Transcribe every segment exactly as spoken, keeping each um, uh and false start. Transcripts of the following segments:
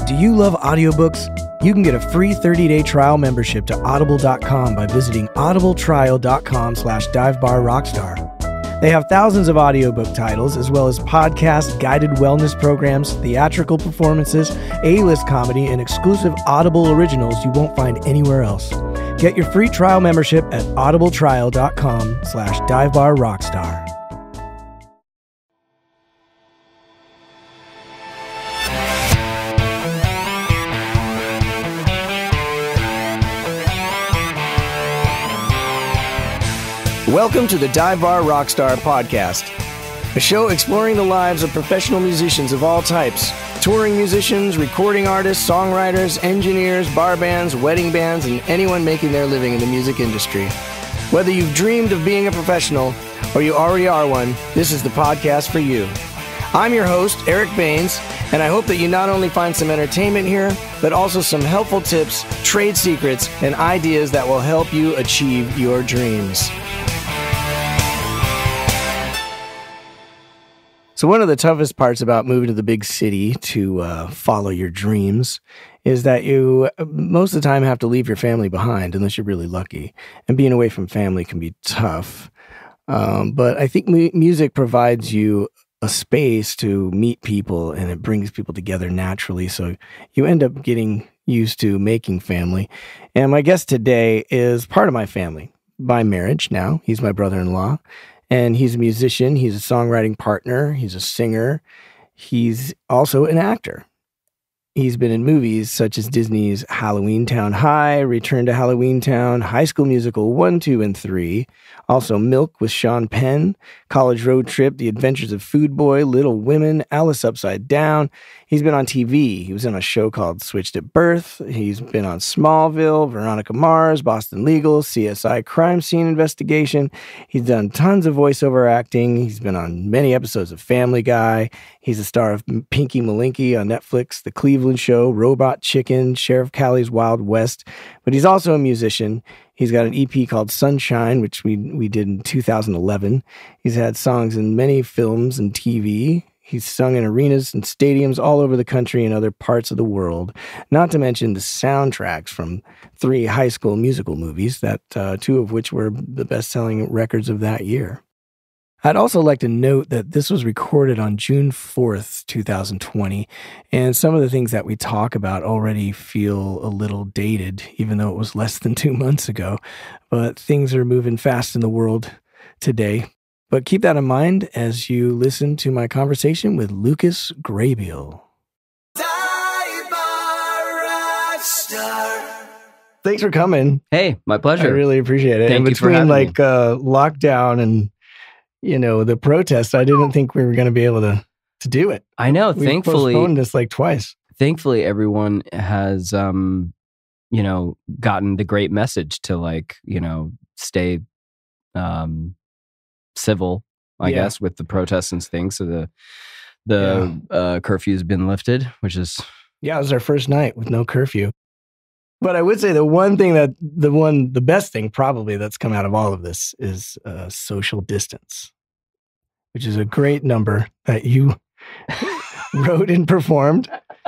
Do you love audiobooks? You can get a free thirty-day trial membership to audible dot com by visiting audibletrial.com slash divebarrockstar. They have thousands of audiobook titles, as well as podcasts, guided wellness programs, theatrical performances, A-list comedy, and exclusive Audible originals you won't find anywhere else. Get your free trial membership at audibletrial.com slash divebarrockstar. Welcome to the Dive Bar Rockstar Podcast, a show exploring the lives of professional musicians of all types, touring musicians, recording artists, songwriters, engineers, bar bands, wedding bands, and anyone making their living in the music industry. Whether you've dreamed of being a professional or you already are one, this is the podcast for you. I'm your host, Eric Baines, and I hope that you not only find some entertainment here, but also some helpful tips, trade secrets, and ideas that will help you achieve your dreams. So one of the toughest parts about moving to the big city to uh, follow your dreams is that you most of the time have to leave your family behind unless you're really lucky. And being away from family can be tough. Um, but I think mu- music provides you a space to meet people, and it brings people together naturally. So you end up getting used to making family. And my guest today is part of my family by marriage now. He's my brother-in-law. And he's a musician, he's a songwriting partner, he's a singer, he's also an actor. He's been in movies such as Disney's Halloween Town High, Return to Halloween Town, High School Musical one, two, and three, also Milk with Sean Penn, College Road Trip, The Adventures of Food Boy, Little Women, Alice Upside Down. He's been on T V. He was in a show called Switched at Birth. He's been on Smallville, Veronica Mars, Boston Legal, C S I Crime Scene Investigation. He's done tons of voiceover acting. He's been on many episodes of Family Guy. He's a star of Pinky Malinky on Netflix, The Cleveland Show, Robot Chicken, Sheriff Callie's Wild West. But he's also a musician. He's got an E P called Sunshine, which we we did in two thousand eleven. He's had songs in many films and T V. He's sung in arenas and stadiums all over the country and other parts of the world, not to mention the soundtracks from three High School Musical movies, that uh, two of which were the best-selling records of that year. I'd also like to note that this was recorded on June fourth, twenty twenty, and some of the things that we talk about already feel a little dated, even though it was less than two months ago. But things are moving fast in the world today. But keep that in mind as you listen to my conversation with Lucas Grabeel. Thanks for coming. Hey, my pleasure. I really appreciate it. Thank and you for between having like me. uh, lockdown and you know the protests, I didn't think we were going to be able to to do it. I know. We thankfully, postponed this like twice. thankfully, everyone has, um, you know, gotten the great message to like, you know, stay um, civil, I Yeah. guess, with the protests and things. So the the uh, curfew's been lifted, which is Yeah, it was our first night with no curfew. But I would say the one thing that the one the best thing probably that's come out of all of this is uh, social distance, which is a great number that you wrote and performed.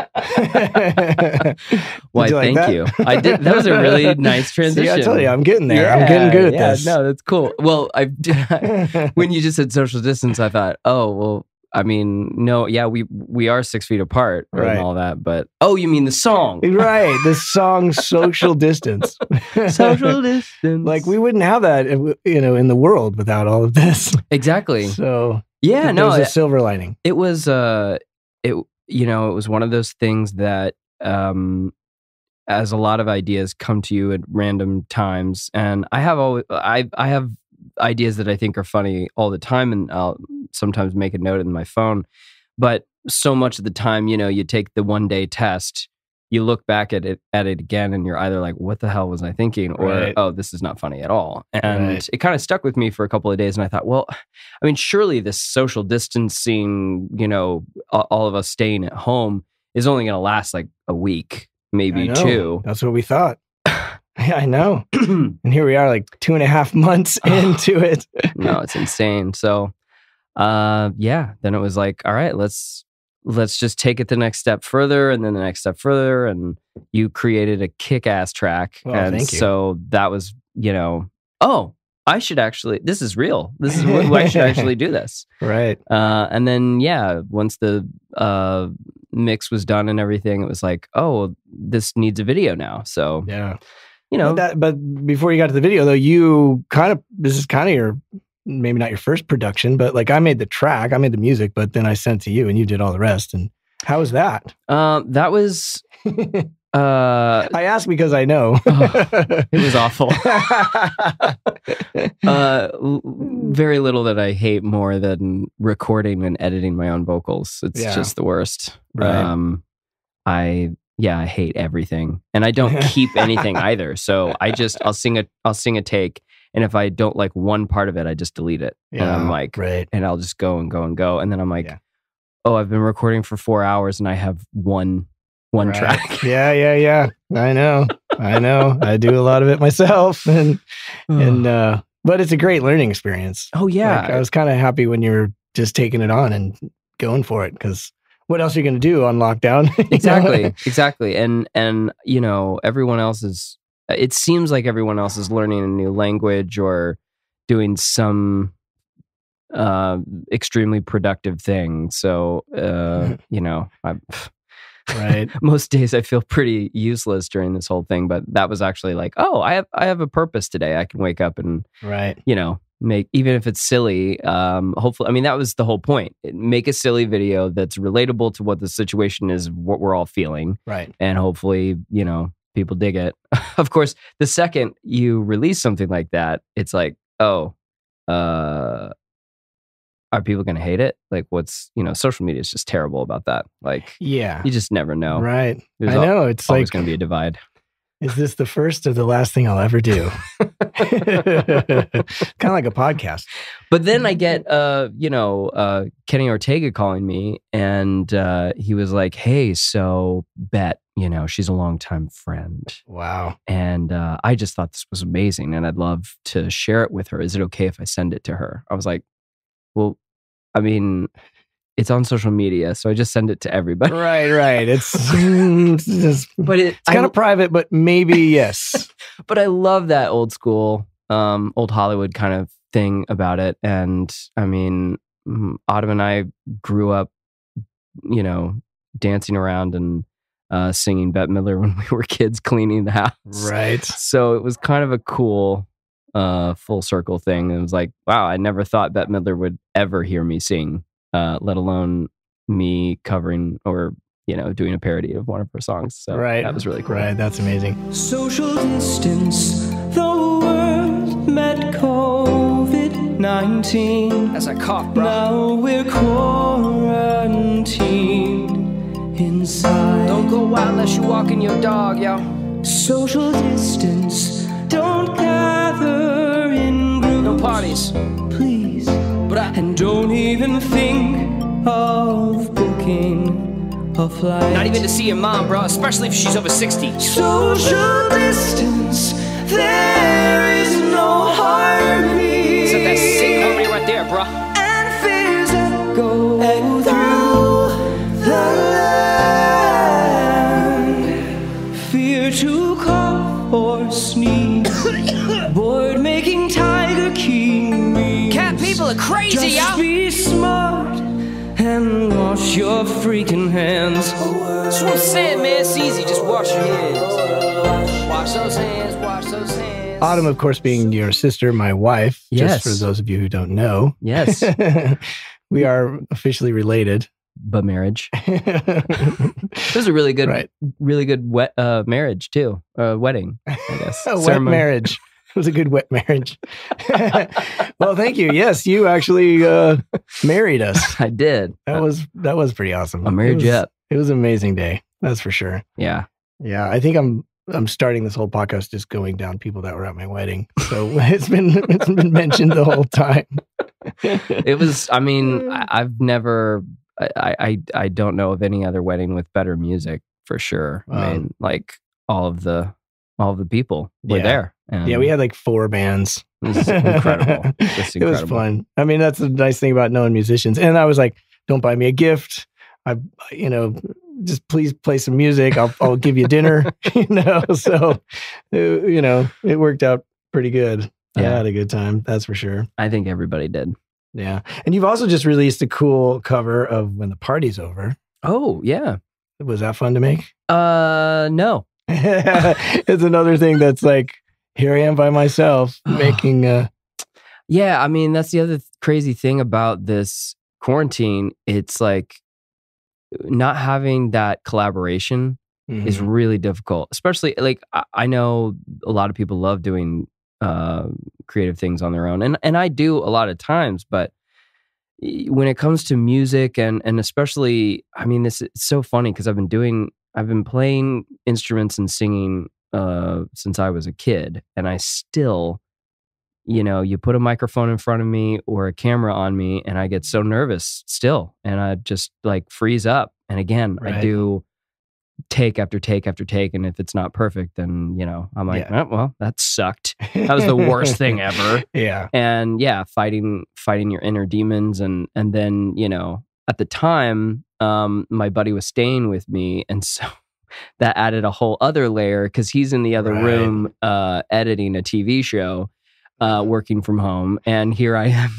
why. you like Thank that? you. I did. That was a really nice transition. See, I tell you, I'm getting there. I'm getting good at yeah, this. No, that's cool. Well, I when you just said social distance, I thought, oh, well, I mean, no, yeah, we we are six feet apart Right. and all that, but oh, you mean the song? Right, the song "Social Distance." Social distance. Like we wouldn't have that, if- you know, in the world without all of this. Exactly. So Yeah, no, there's a it, silver lining. it was uh, it you know, it was one of those things that um, as a lot of ideas come to you at random times, and I have always I I have ideas that I think are funny all the time, and I'll sometimes make a note in my phone. But so much of the time, you know, you take the one day test, you look back at it at it again, and you're either like, "What the hell was I thinking?" or Right. "Oh, this is not funny at all." And Right. it kind of stuck with me for a couple of days, and I thought, well, I mean, surely this social distancing, you know, a- all of us staying at home is only going to last like a week, maybe I know. two. That's what we thought. Yeah, I know. And here we are, like two and a half months into it. No, it's insane. So, uh, yeah, then it was like, all right, let's let's just take it the next step further, and then the next step further, and you created a kick-ass track. Well, and thank you. So that was, you know, oh, I should actually, this is real. This is, I should actually do this. Right. Uh, and then, yeah, once the uh, mix was done and everything, it was like, oh, this needs a video now. So, yeah, you know. But, that, but before you got to the video, though, you kind of, this is kind of your, maybe not your first production, but like I made the track, I made the music, but then I sent it to you and you did all the rest. And how was that? Um, that was... Uh, I ask because I know. Oh, it was awful. uh, l- very little that I hate more than recording and editing my own vocals. It's Yeah. just the worst. Right. Um, I yeah, I hate everything, and I don't keep anything either. So I just I'll sing a I'll sing a take, and if I don't like one part of it, I just delete it. Yeah, and I'm like, right. and I'll just go and go and go, and then I'm like, Yeah. oh, I've been recording for four hours, and I have one. One Right. track. Yeah, yeah, yeah. I know. I know. I do a lot of it myself. And, and, uh, but it's a great learning experience. Oh, yeah. Like, I was kind of happy when you were just taking it on and going for it, because what else are you going to do on lockdown? Exactly. Exactly. And, and, you know, everyone else is, it seems like everyone else is learning a new language or doing some uh, extremely productive thing. So, uh, you know, I'm, Right. most days I feel pretty useless during this whole thing, but that was actually like, oh, I have I have a purpose today. I can wake up and, Right. you know, make, even if it's silly, um, hopefully, I mean, that was the whole point. Make a silly video that's relatable to what the situation is, what we're all feeling. Right. And hopefully, you know, people dig it. Of course, the second you release something like that, it's like, oh, uh, are people going to hate it? Like, what's, you know, social media is just terrible about that. Like, Yeah. you just never know. Right. There's I know. It's always like, going to be a divide. is this the first or the last thing I'll ever do? Kind of like a podcast. But then I get, uh, you know, uh, Kenny Ortega calling me, and uh, he was like, hey, so Bet, you know, she's a longtime friend. Wow. And uh, I just thought this was amazing, and I'd love to share it with her. Is it okay if I send it to her? I was like, well, I mean, it's on social media, so I just send it to everybody. Right, right. It's, it's just, But it, it's kind of private, but maybe yes. But I love that old school, um, old Hollywood kind of thing about it. And I mean, mm, Autumn and I grew up, you know, dancing around and uh, singing Bette Midler when we were kids cleaning the house. Right. So it was kind of a cool uh, full circle thing. It was like, wow, I never thought Bette Midler would ever hear me sing, uh, let alone me covering or, you know, doing a parody of one of her songs. So Right. that was really cool. Right. That's amazing. Social distance, the world met COVID nineteen. As I cough, bro. Now we're quarantined inside. Don't go out unless you're walking your dog, yo. Social distance, don't gather in groups. No parties. Please. But I, And don't even think of booking a flight. not even to see your mom, bro, especially if she's over sixty. Social distance, there is no harmony. Set that sick harmony right there, bro. And fears that go through the land. Fear to cough or sneeze. Bored making Tiger King memes. Cat people are crazy, Just yo. be smart and wash your freaking hands. That's what I'm saying, man. It's easy. Just wash your hands. Wash those hands. Wash those hands. Autumn, of course, being your sister, my wife. Yes. Just for those of you who don't know. Yes. We are officially related. But marriage. It was a really good, Right. really good wet uh, marriage too. Uh, wedding, I guess. A wet Ceremony. marriage. It was a good wet marriage. Well, thank you. Yes, you actually uh, married us. I did. That was that was pretty awesome. I married It was- you up. It was an amazing day. That's for sure. Yeah. Yeah, I think I'm I'm starting this whole podcast just going down people that were at my wedding. So it's been it's been mentioned the whole time. It was. I mean, I, I've never. I, I I don't know of any other wedding with better music for sure. I mean, Um, like all of the all of the people were Yeah. there. And Yeah, we had like four bands. It was incredible. Just It was incredible. fun. I mean, that's the nice thing about knowing musicians. And I was like, don't buy me a gift. I, you know, just please play some music. I'll, I'll give you dinner, you know? So, you know, it worked out pretty good. Yeah. I had a good time. That's for sure. I think everybody did. Yeah. And you've also just released a cool cover of When the Party's Over. Oh, yeah. Was that fun to make? Uh, no. It's another thing that's like, here I am by myself making... Uh, yeah, I mean, that's the other th- crazy thing about this quarantine. It's like not having that collaboration mm-hmm. is really difficult. Especially, like, I, I know a lot of people love doing uh, creative things on their own. And and I do a lot of times, but when it comes to music and and especially, I mean, this it's so funny because I've been doing, I've been playing instruments and singing uh, since I was a kid, and I still, you know, you put a microphone in front of me or a camera on me, and I get so nervous still, and I just like freeze up. And again, right. I do take after take after take, and if it's not perfect, then, you know, I'm like, yeah. oh, well, that sucked. That was the worst thing ever. Yeah. And yeah, fighting fighting your inner demons, and and then, you know, at the time, um, my buddy was staying with me, and so that added a whole other layer because he's in the other right. room uh, editing a T V show, uh, working from home, and here I am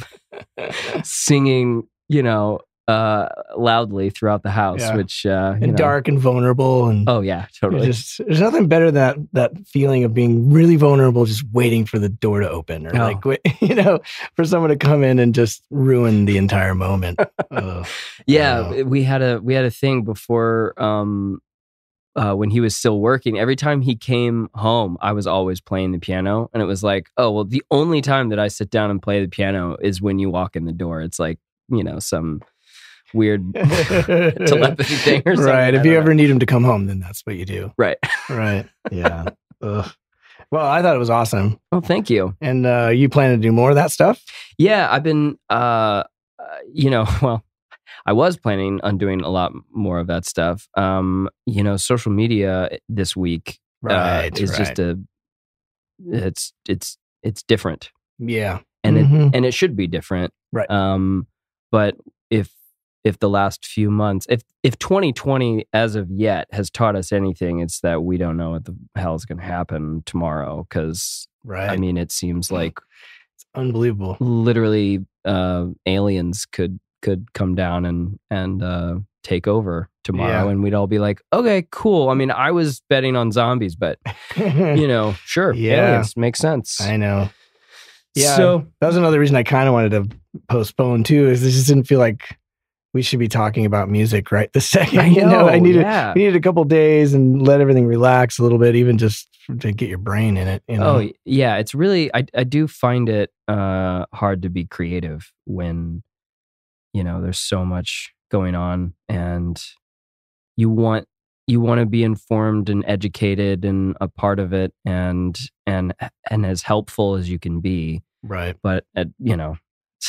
singing, you know, uh, loudly throughout the house, yeah. which uh, and know, dark and vulnerable, and oh yeah, totally. Just, there's nothing better than that that feeling of being really vulnerable, just waiting for the door to open, or oh. like you know, for someone to come in and just ruin the entire moment. uh, yeah, we had a we had a thing before. Um, Uh, when he was still working, every time he came home, I was always playing the piano. And it was like, oh, well, the only time that I sit down and play the piano is when you walk in the door. It's like, you know, some weird telepathy thing or something. Right. If you ever know. need him to come home, then that's what you do. Right. Right. Yeah. Ugh. Well, I thought it was awesome. Well, thank you. And uh, you plan to do more of that stuff? Yeah, I've been, uh, uh, you know, well, I was planning on doing a lot more of that stuff. Um, you know, social media this week right, uh, is right. just a, it's, it's, it's different. Yeah. And mm-hmm. it, and it should be different. Right. Um, but if, if the last few months, if, if twenty twenty as of yet has taught us anything, it's that we don't know what the hell is going to happen tomorrow. Cause right. I mean, it seems like it's unbelievable. Literally, uh, aliens could, could come down and and uh, take over tomorrow, yeah. and we'd all be like, okay, cool. I mean, I was betting on zombies, but you know, sure, yeah. aliens makes sense. I know. Yeah, so that was another reason I kind of wanted to postpone too. Is it just didn't feel like we should be talking about music right this second. I know. You know, I needed yeah. we needed a couple days and let everything relax a little bit, even just to get your brain in it. You know? Oh yeah, it's really I I do find it uh, hard to be creative when, you know, there's so much going on, and you want you want to be informed and educated and a part of it, and and and as helpful as you can be. Right. But uh, you know,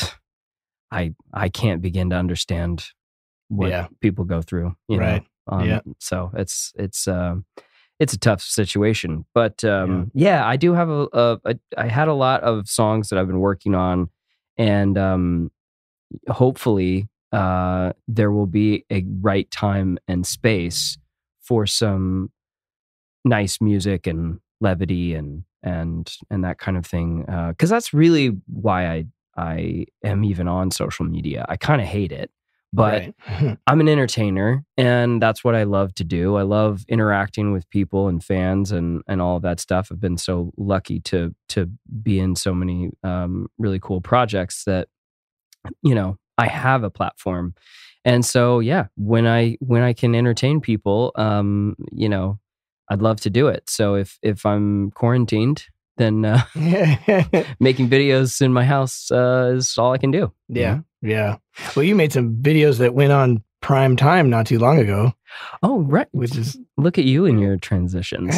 I I can't begin to understand what yeah. people go through. You right. know? Um, yeah. So it's it's uh, it's a tough situation, but um, yeah. yeah, I do have a, a, a I had a lot of songs that I've been working on, and um. hopefully uh, there will be a right time and space for some nice music and levity and and and that kind of thing. Because uh, that's really why I I am even on social media. I kind of hate it, but right. I'm an entertainer, and that's what I love to do. I love interacting with people and fans and and all of that stuff. I've been so lucky to to be in so many um, really cool projects that, you know, I have a platform. And so, yeah, when I, when I can entertain people, um, you know, I'd love to do it. So if, if I'm quarantined, then uh, making videos in my house uh, is all I can do. Yeah. Know? Yeah. Well, you made some videos that went on prime time not too long ago. Oh, right. Which is, look at you and your transitions.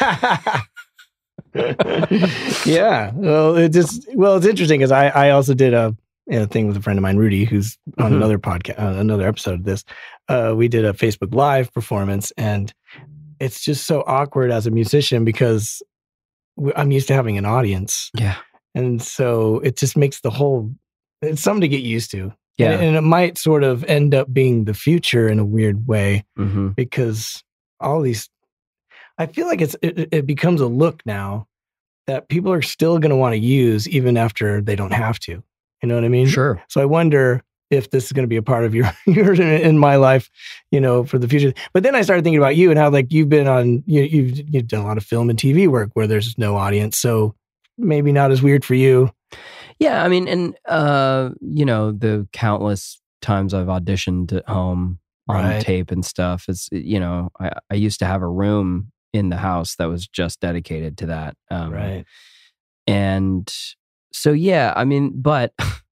Yeah. Well, it just, well, it's interesting because I, I also did a, a thing with a friend of mine, Rudy, who's on mm-hmm. another podcast, uh, another episode of this. Uh, we did a Facebook Live performance, and it's just so awkward as a musician because we, I'm used to having an audience. Yeah. And so it just makes the whole, it's something to get used to. Yeah. And, and it might sort of end up being the future in a weird way Mm-hmm. because all these, I feel like it's it, it becomes a look now that people are still going to want to use even after they don't have to. You know what I mean? Sure. So I wonder if this is going to be a part of your yours in my life, you know, for the future. But then I started thinking about you and how like you've been on, you, you've you've done a lot of film and T V work where there's no audience, so maybe not as weird for you. Yeah, I mean, and uh, you know, the countless times I've auditioned at home on Right. tape and stuff. It's you know, I, I used to have a room in the house that was just dedicated to that. Um, Right. And so, yeah, I mean, but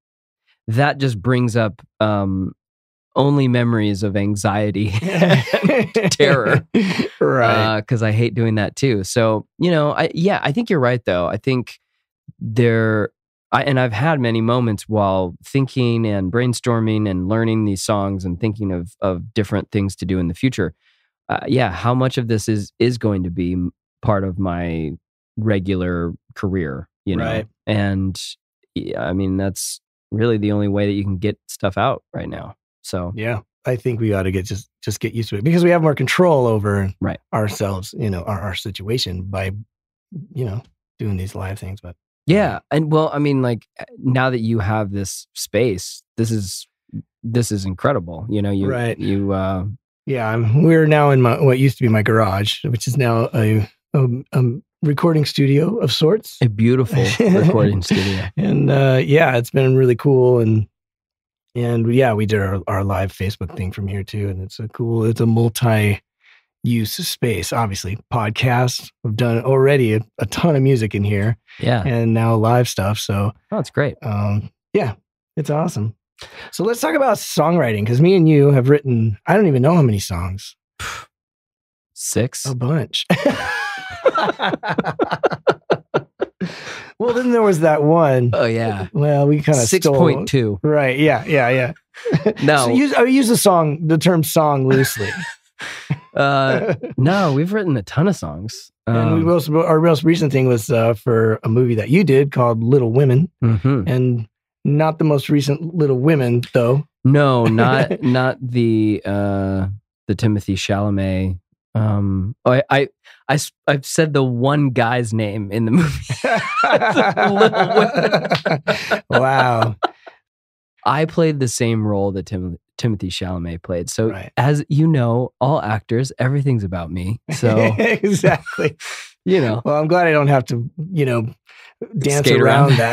that just brings up um, only memories of anxiety and terror. Right. Because I hate doing that too. So, you know, I yeah, I think you're right, though. I think there, I, and I've had many moments while thinking and brainstorming and learning these songs and thinking of of different things to do in the future. Uh, yeah, how much of this is is going to be part of my regular career, you know? Right. And yeah, I mean, that's really the only way that you can get stuff out right now. So Yeah. I think we ought to get just just get used to it because we have more control over right. ourselves, you know, our, our situation by, you know, doing these live things. But Yeah, and well, I mean, like now that you have this space, this is this is incredible. You know, you Right. you uh, yeah, I'm, we're now in my what used to be my garage, which is now a, a, a recording studio of sorts. a beautiful recording studio. And uh, yeah, it's been really cool. And and yeah, we did our, our live Facebook thing from here too. And it's a cool, it's a multi-use space. Obviously, podcasts. We've done already a, a ton of music in here. Yeah, And now live stuff. So oh, it's great. um, yeah, it's awesome. So let's talk about songwriting because me and you have written, I don't even know how many songs. Six. A bunch. Well, then there was that one. Oh yeah, Well, we kind of six stole. point two. Right. Yeah. Yeah. Yeah. No. So use, I use the song, the term song loosely. Uh, no, we've written a ton of songs. And Um, we also, our most recent thing was uh, for a movie that you did called Little Women, mhm. and not the most recent Little Women, though. No, not not the uh, the Timothy Chalamet. Um, oh, I, I I s- I've said the one guy's name in the movie. Little Women. Wow. I played the same role that Tim, Timothy Chalamet played. So, Right. as you know, all actors, everything's about me. So, Exactly. you know, Well, I'm glad I don't have to, you know, dance Skate around, around.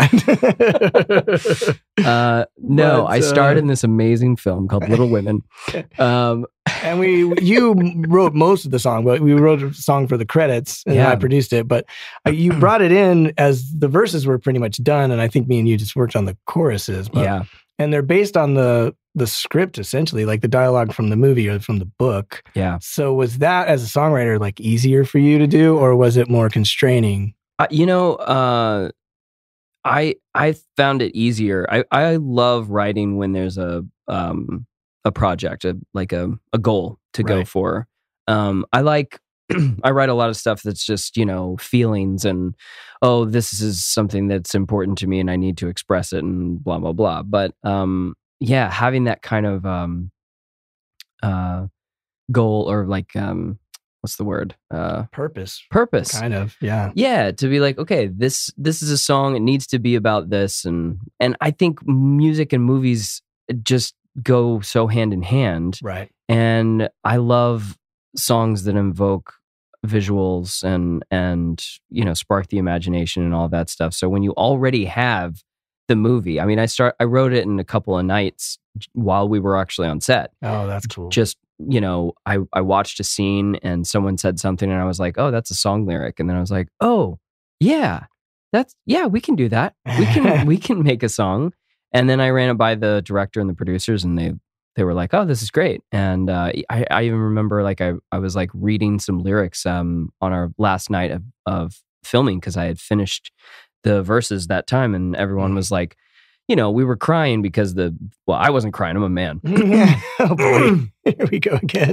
that. uh, no, But, I starred uh, in this amazing film called Little Women. Um, And we, you wrote most of the song, but we wrote a song for the credits, and Yeah. I produced it. But uh, you brought it in as the verses were pretty much done, and I think me and you just worked on the choruses. But, yeah. and they're based on the the script essentially, like the dialogue from the movie or from the book. Yeah. So was that as a songwriter like easier for you to do, or was it more constraining? Uh, you know, uh, I I found it easier. I, I love writing when there's a um a project, a, like a, a goal to go Right. for. Um, I like I write a lot of stuff that's just, you know, feelings and, oh, this is something that's important to me and I need to express it and blah blah blah. But um, yeah, having that kind of um, uh, goal or like um, what's the word? Uh, Purpose, purpose. kind of, yeah. Yeah, to be like, okay, this this is a song. It needs to be about this, and and I think music and movies just go so hand in hand. Right. And I love songs that invoke visuals and and you know spark the imagination and all that stuff. So when you already have the movie, I mean, I start I wrote it in a couple of nights while we were actually on set. Oh, that's cool. Just you know, I I watched a scene and someone said something and I was like, oh, that's a song lyric, and then I was like, oh yeah, that's yeah, we can do that. We can we can make a song. And then I ran it by the director and the producers, and they they were like, "Oh, this is great." And uh, I, I even remember like I, I was like reading some lyrics um, on our last night of, of filming because I had finished the verses that time, and everyone was like, you know, we were crying because the well, I wasn't crying. I'm a man. Oh boy, here we go again.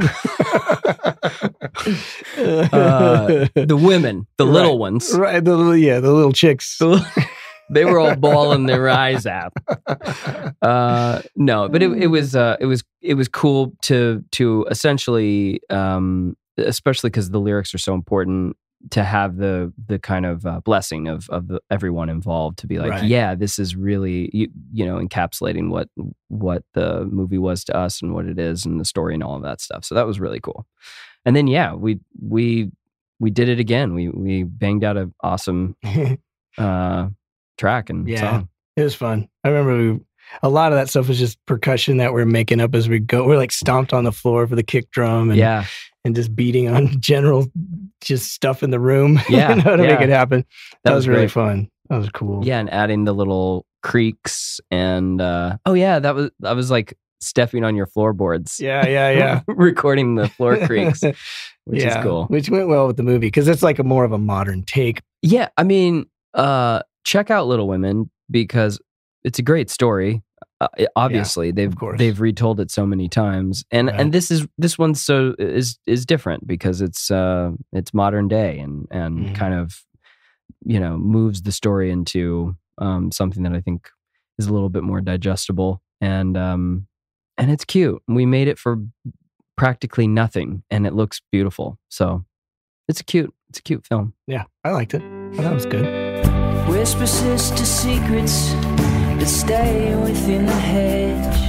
uh, the women, the little Right. ones, Right? The little, yeah, the little chicks. the little- They were all bawling their eyes out. Uh, no, but it, it was uh, it was it was cool to to essentially, um, especially because the lyrics are so important, to have the the kind of uh, blessing of of the, everyone involved to be like, Right. yeah, this is really you, you know encapsulating what what the movie was to us and what it is and the story and all of that stuff. So that was really cool. And then yeah, we we we did it again. We we banged out an awesome uh, track and Yeah. song. It was fun. I remember we, a lot of that stuff was just percussion that we're making up as we go. We're like stomped on the floor for the kick drum and, Yeah, and just beating on general just stuff in the room. Yeah, you know, to yeah. make it happen. That, That was, was really great. fun. That was cool. yeah, and adding the little creaks and uh, oh yeah, that was I was like stepping on your floorboards. Yeah, yeah, yeah. Recording the floor creaks, which yeah, is cool. Which went well with the movie because it's like a more of a modern take. Yeah, I mean, uh, check out Little Women because it's a great story. Uh, it- obviously, they've course. they've retold it so many times, and Right. and this is this one's so is is different because it's uh it's modern day and and Mhm. kind of you know moves the story into um something that I think is a little bit more digestible and um and it's cute. We made it for practically nothing, and it looks beautiful. So it's a cute it's a cute film. Yeah, I liked it. I thought it was good. Whisper sister secrets that stay within the hedge.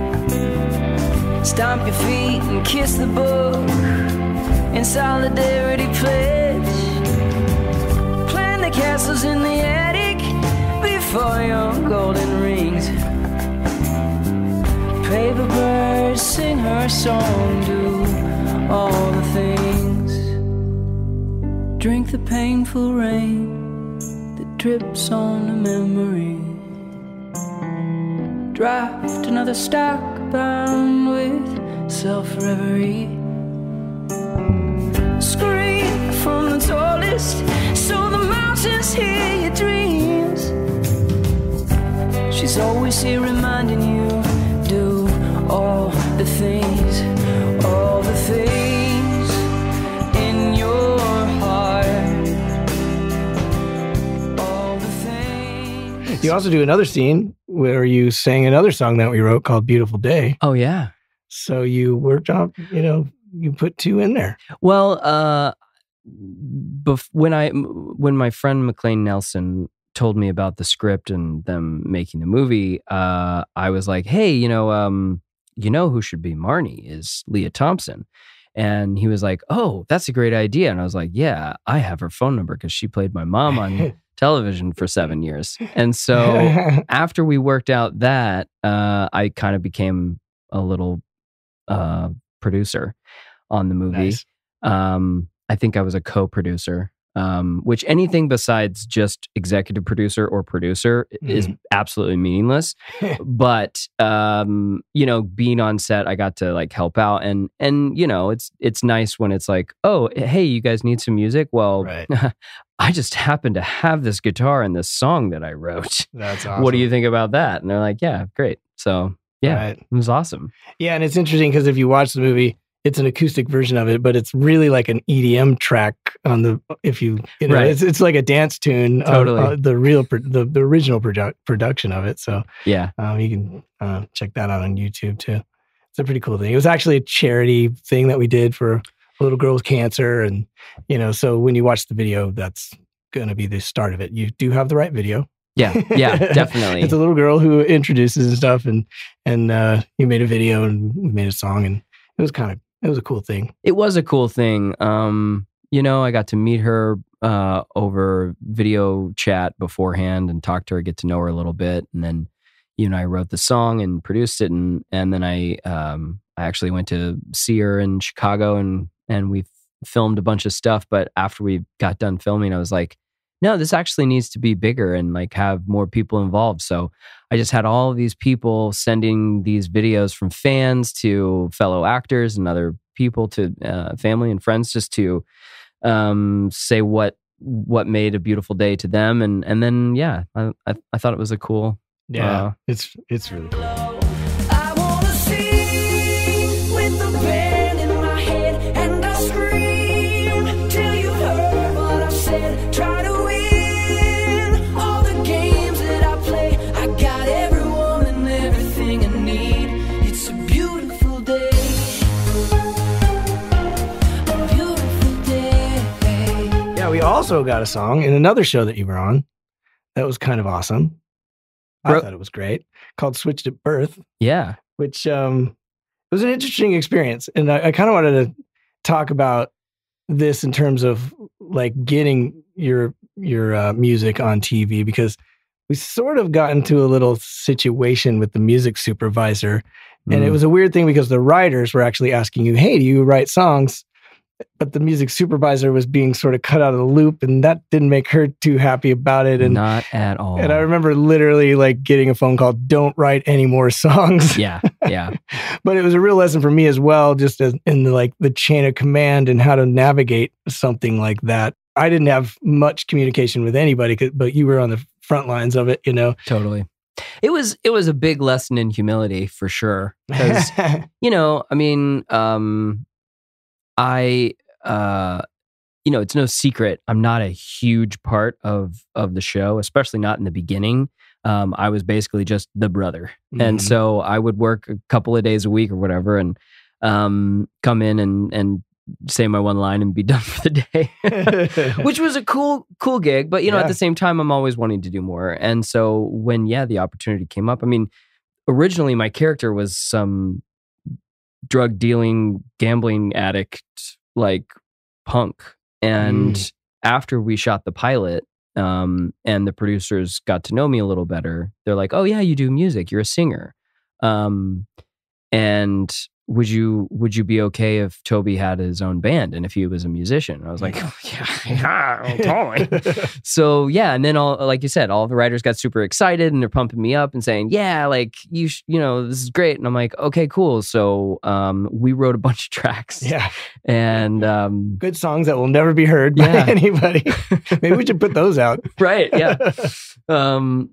Stomp your feet and kiss the book in solidarity pledge. Plan the castles in the attic before your golden rings. Paper birds sing her song, do all the things. Drink the painful rain that drips on a memory. Draft another stock bound with self-reverie. Scream from the tallest so the mountains hear your dreams. She's always here reminding you, do all the things, all the things in your heart. All the things. You also do another scene where you sang another song that we wrote called Beautiful Day. Oh yeah. So you worked on, you know, you put two in there. Well, uh, bef- when I when my friend McLean Nelson told me about the script and them making the movie, uh, I was like, hey, you know, um, you know who should be Marnie is Leah Thompson. And he was like, oh, that's a great idea. And I was like, yeah, I have her phone number because she played my mom on television for seven years. And so after we worked out that, uh, I kind of became a little uh, producer on the movie. Nice. Um, I think I was a co-producer, um, which anything besides just executive producer or producer is absolutely meaningless. But um, you know, being on set, I got to like help out, and and you know, it's it's nice when it's like, oh, hey, you guys need some music. Well, Right. I just happen to have this guitar in this song that I wrote. That's awesome. What do you think about that? And they're like, yeah, great. So yeah, Right. it was awesome. Yeah, and it's interesting because if you watch the movie, it's an acoustic version of it, but it's really like an E D M track on the. If you, you know, Right. it's it's like a dance tune. Totally. Of, uh, the real pro- the the original produ- production of it. So Yeah. um, you can uh, check that out on YouTube too. It's a pretty cool thing. It was actually a charity thing that we did for a little girl with cancer, and you know, so when you watch the video, that's going to be the start of it. You do have the right video. Yeah. Yeah. Definitely. It's a little girl who introduces and stuff, and and uh, you made a video and we made a song, and it was kind of it was a cool thing. It was a cool thing. Um, you know, I got to meet her uh, over video chat beforehand and talk to her, get to know her a little bit, and then you and I wrote the song and produced it, and and then I um, I actually went to see her in Chicago, and and we filmed a bunch of stuff. But after we got done filming, I was like, no, this actually needs to be bigger and like have more people involved. So I just had all of these people sending these videos from fans to fellow actors and other people to uh, family and friends just to um, say what what made a beautiful day to them. And and then, yeah, I, I, I thought it was a cool. Yeah, Uh, it's it's really cool. I wanna sing with the band in my head, and I scream till you heard what I said. Try to win all the games we also got a song in another show that you were on that was kind of awesome. I Bro- thought it was great, called Switched at Birth, Yeah. which um, it was an interesting experience. And I, I kind of wanted to talk about this in terms of like getting your your uh, music on T V, because we sort of got into a little situation with the music supervisor. And Mm. it was a weird thing because the writers were actually asking you, hey, do you write songs? But the music supervisor was being sort of cut out of the loop, and that didn't make her too happy about it. And Not at all. and I remember literally like getting a phone call, don't write any more songs. Yeah, yeah. But it was a real lesson for me as well, just as in the, like the chain of command and how to navigate something like that. I didn't have much communication with anybody, 'cause- but you were on the front lines of it, you know? Totally. It was it was a big lesson in humility for sure. Because, you know, I mean, um, I, uh, you know, it's no secret. I'm not a huge part of of the show, especially not in the beginning. Um, I was basically just the brother, Mhm. and so I would work a couple of days a week or whatever, and um, come in and and say my one line and be done for the day, which was a cool cool gig. But you know, Yeah. at the same time, I'm always wanting to do more. And so when yeah, the opportunity came up. I mean, originally my character was some drug dealing, gambling addict, like punk. And Mm. after we shot the pilot, um, and the producers got to know me a little better, they're like, "Oh yeah, you do music. You're a singer. Um, and would you would you be okay if Toby had his own band and if he was a musician?" And I was like, "Yeah, yeah, totally." So yeah, and then all like you said, all the writers got super excited and they're pumping me up and saying, "Yeah, like you, sh- you know, this is great." And I'm like, "Okay, cool." So um, we wrote a bunch of tracks, Yeah. and um, Good songs that will never be heard by Yeah. anybody. Maybe we should put those out. right, yeah, um,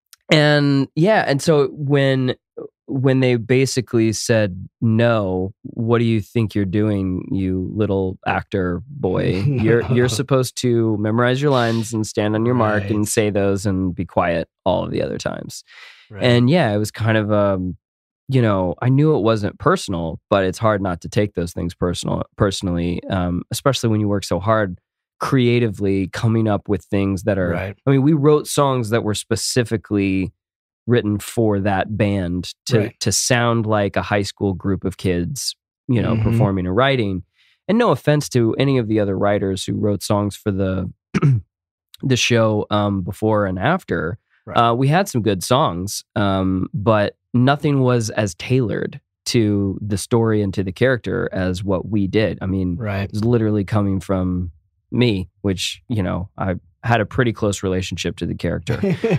and yeah, and so when when they basically said, "No, what do you think you're doing, you little actor boy? You're you're supposed to memorize your lines and stand on your mark Right. and say those and be quiet all of the other times." Right. And yeah, it was kind of um, you know, I knew it wasn't personal, but it's hard not to take those things personal personally, um, especially when you work so hard creatively coming up with things that are. Right. I mean, we wrote songs that were specifically written for that band to Right. to sound like a high school group of kids, you know, Mhm. performing and writing. And no offense to any of the other writers who wrote songs for the the show um, before and after. Right. Uh, we had some good songs, um, but nothing was as tailored to the story and to the character as what we did. I mean, Right. it was literally coming from me, which, you know, I had a pretty close relationship to the character.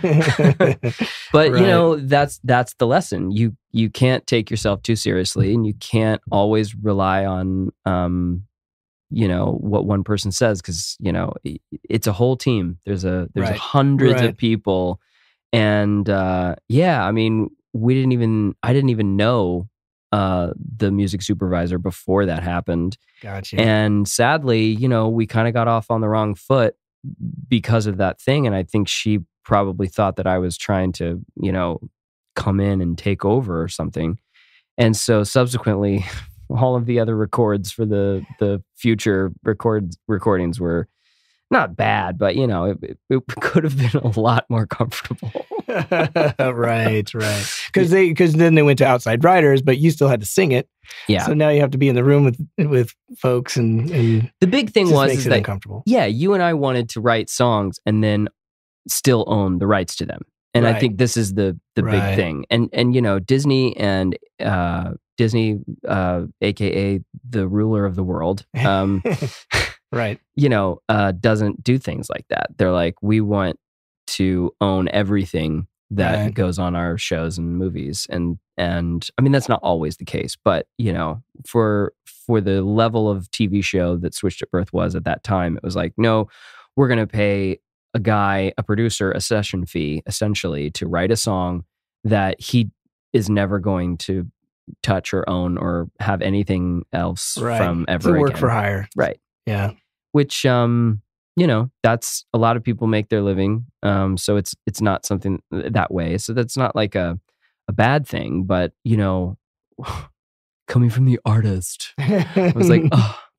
But Right. you know, that's that's the lesson. You you can't take yourself too seriously, and you can't always rely on um, you know, what one person says, because you know i- it's a whole team. There's a there's Right. hundreds Right. of people, and uh, yeah, I mean, we didn't even I didn't even know uh, the music supervisor before that happened. Gotcha. And sadly, you know, we kind of got off on the wrong foot because of that thing. And I think she probably thought that I was trying to, you know, come in and take over or something. And so subsequently, all of the other records for the the future record recordings were not bad, but you know, it, it, it could have been a lot more comfortable. right, right. Because they, because then they went to outside writers, but you still had to sing it. Yeah. So now you have to be in the room with with folks, and and The big thing it just was makes is it that uncomfortable. yeah, you and I wanted to write songs and then still own the rights to them. And I Right. think this is the the Right. big thing. And and you know, Disney and uh Disney uh aka the ruler of the world, um Right. you know, uh doesn't do things like that. They're like, we want to own everything that Right. goes on our shows and movies. And and I mean, that's not always the case, but you know, for for the level of T V show that Switched at Birth was at that time, it was like, no, we're going to pay a guy, a producer, a session fee, essentially, to write a song that he is never going to touch or own or have anything else Right. from It's ever a work again. for hire. Right. Yeah. Which, um, you know, that's a lot of people make their living. Um, so it's it's not something that way. So that's not like a a bad thing. But you know, coming from the artist, I was like, oh,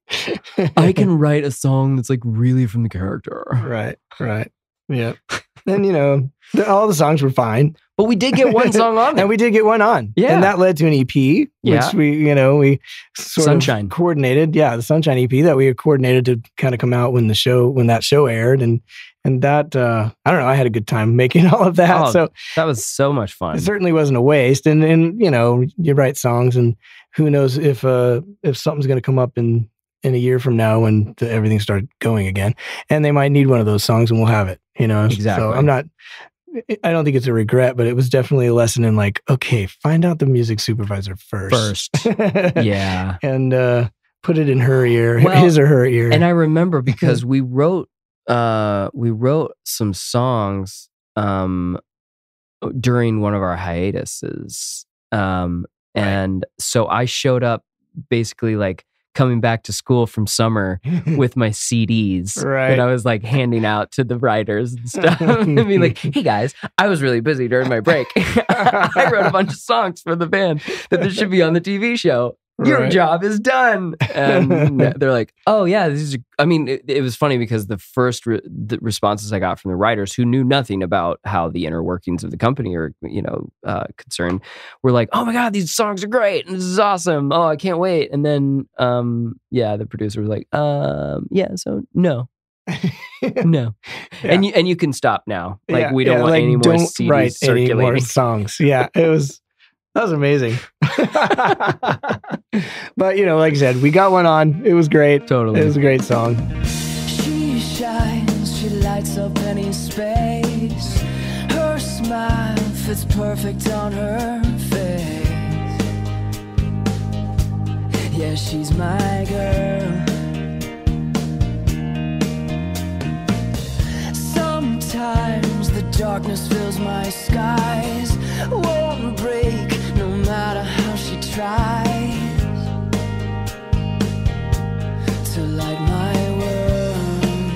I can write a song that's like really from the character. Right, right. Yeah. And, you know, the, all the songs were fine. But we did get one song on there. And we did get one on. Yeah. And that led to an E P, which Yeah. we, you know, we sort Sunshine. of coordinated. Yeah, the Sunshine E P that we had coordinated to kind of come out when the show, when that show aired. And and that, uh, I don't know, I had a good time making all of that. Oh, so that was so much fun. it certainly wasn't a waste. And, and you know, you write songs and who knows if uh, if something's going to come up in, in a year from now when the, everything started going again. And they might need one of those songs and we'll have it, you know? Exactly. So I'm not... I don't think it's a regret, but it was definitely a lesson in like, okay, find out the music supervisor first. First. Yeah. And uh, put it in her ear, Well, his or her ear. And I remember because we wrote uh, we wrote some songs um, during one of our hiatuses. Um, and right. so I showed up basically like coming back to school from summer with my C Ds right. that I was like handing out to the writers and stuff. And being like, hey guys, I was really busy during my break. I wrote a bunch of songs for the band that this should be on the T V show. Your right. job is done. And they're like, oh yeah, this is, I mean, it, it was funny because the first re- the responses I got from the writers who knew nothing about how the inner workings of the company are, you know, uh, concerned were like, oh my God, these songs are great. And this is awesome. Oh, I can't wait. And then, um, yeah, the producer was like, um, yeah, so no. no. Yeah. And you and you can stop now. Like yeah, we don't yeah, want like, any more don't C Ds write circulating. any more songs. Yeah, it was that was amazing. But you know, like I said, we got one on. It was great. Totally. It was a great song. She shines, she lights up any space. Her smile fits perfect on her face. Yeah, she's my girl. Sometimes the darkness fills my skies. Won't break no matter how she tries to light my world.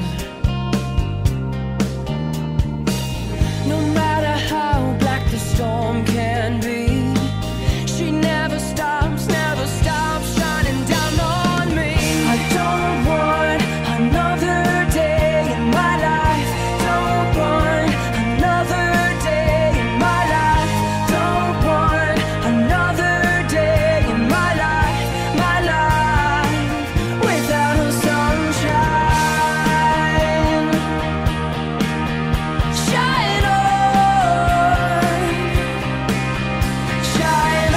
No matter how black the storm can be, she never stops, never stops shining down on me. I don't want another day in my life. Don't want another day in my life. Don't want another day in my life, my life without her sunshine. Shine on, shine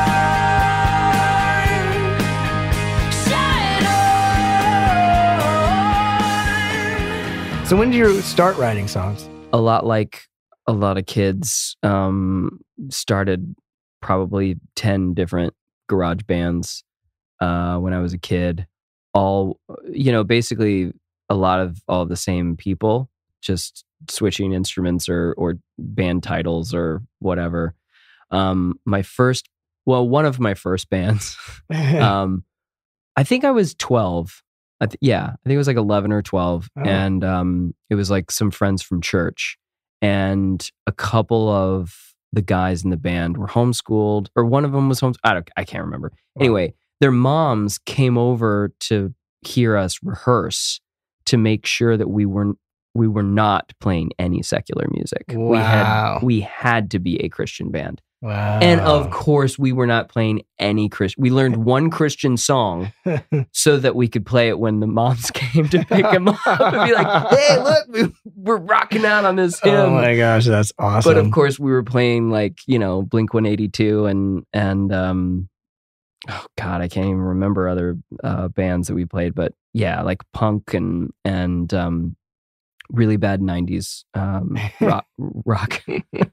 on, shine on. So when did you start writing songs? A lot like a lot of kids um, started probably ten different garage bands uh, when I was a kid. All, you know, basically a lot of all the same people, just switching instruments or or band titles or whatever. Um, my first, well, one of my first bands, um, I think I was twelve. I th- yeah, I think it was like eleven or twelve. Oh. And um, it was like some friends from church. And a couple of the guys in the band were homeschooled, or one of them was homeschooled. I, don't, I can't remember. Wow. Anyway, their moms came over to hear us rehearse to make sure that we weren't we were not playing any secular music. Wow. We had we had to be a Christian band. Wow. And of course, we were not playing any Christian. We learned one Christian song so that we could play it when the moms came to pick them up and be like, hey, look, we, we're rocking out on this hymn. Oh my gosh, that's awesome. But of course, we were playing like, you know, Blink one eighty-two and, and um, oh God, I can't even remember other uh, bands that we played. But yeah, like punk and, and um, really bad nineties um, rock. rock.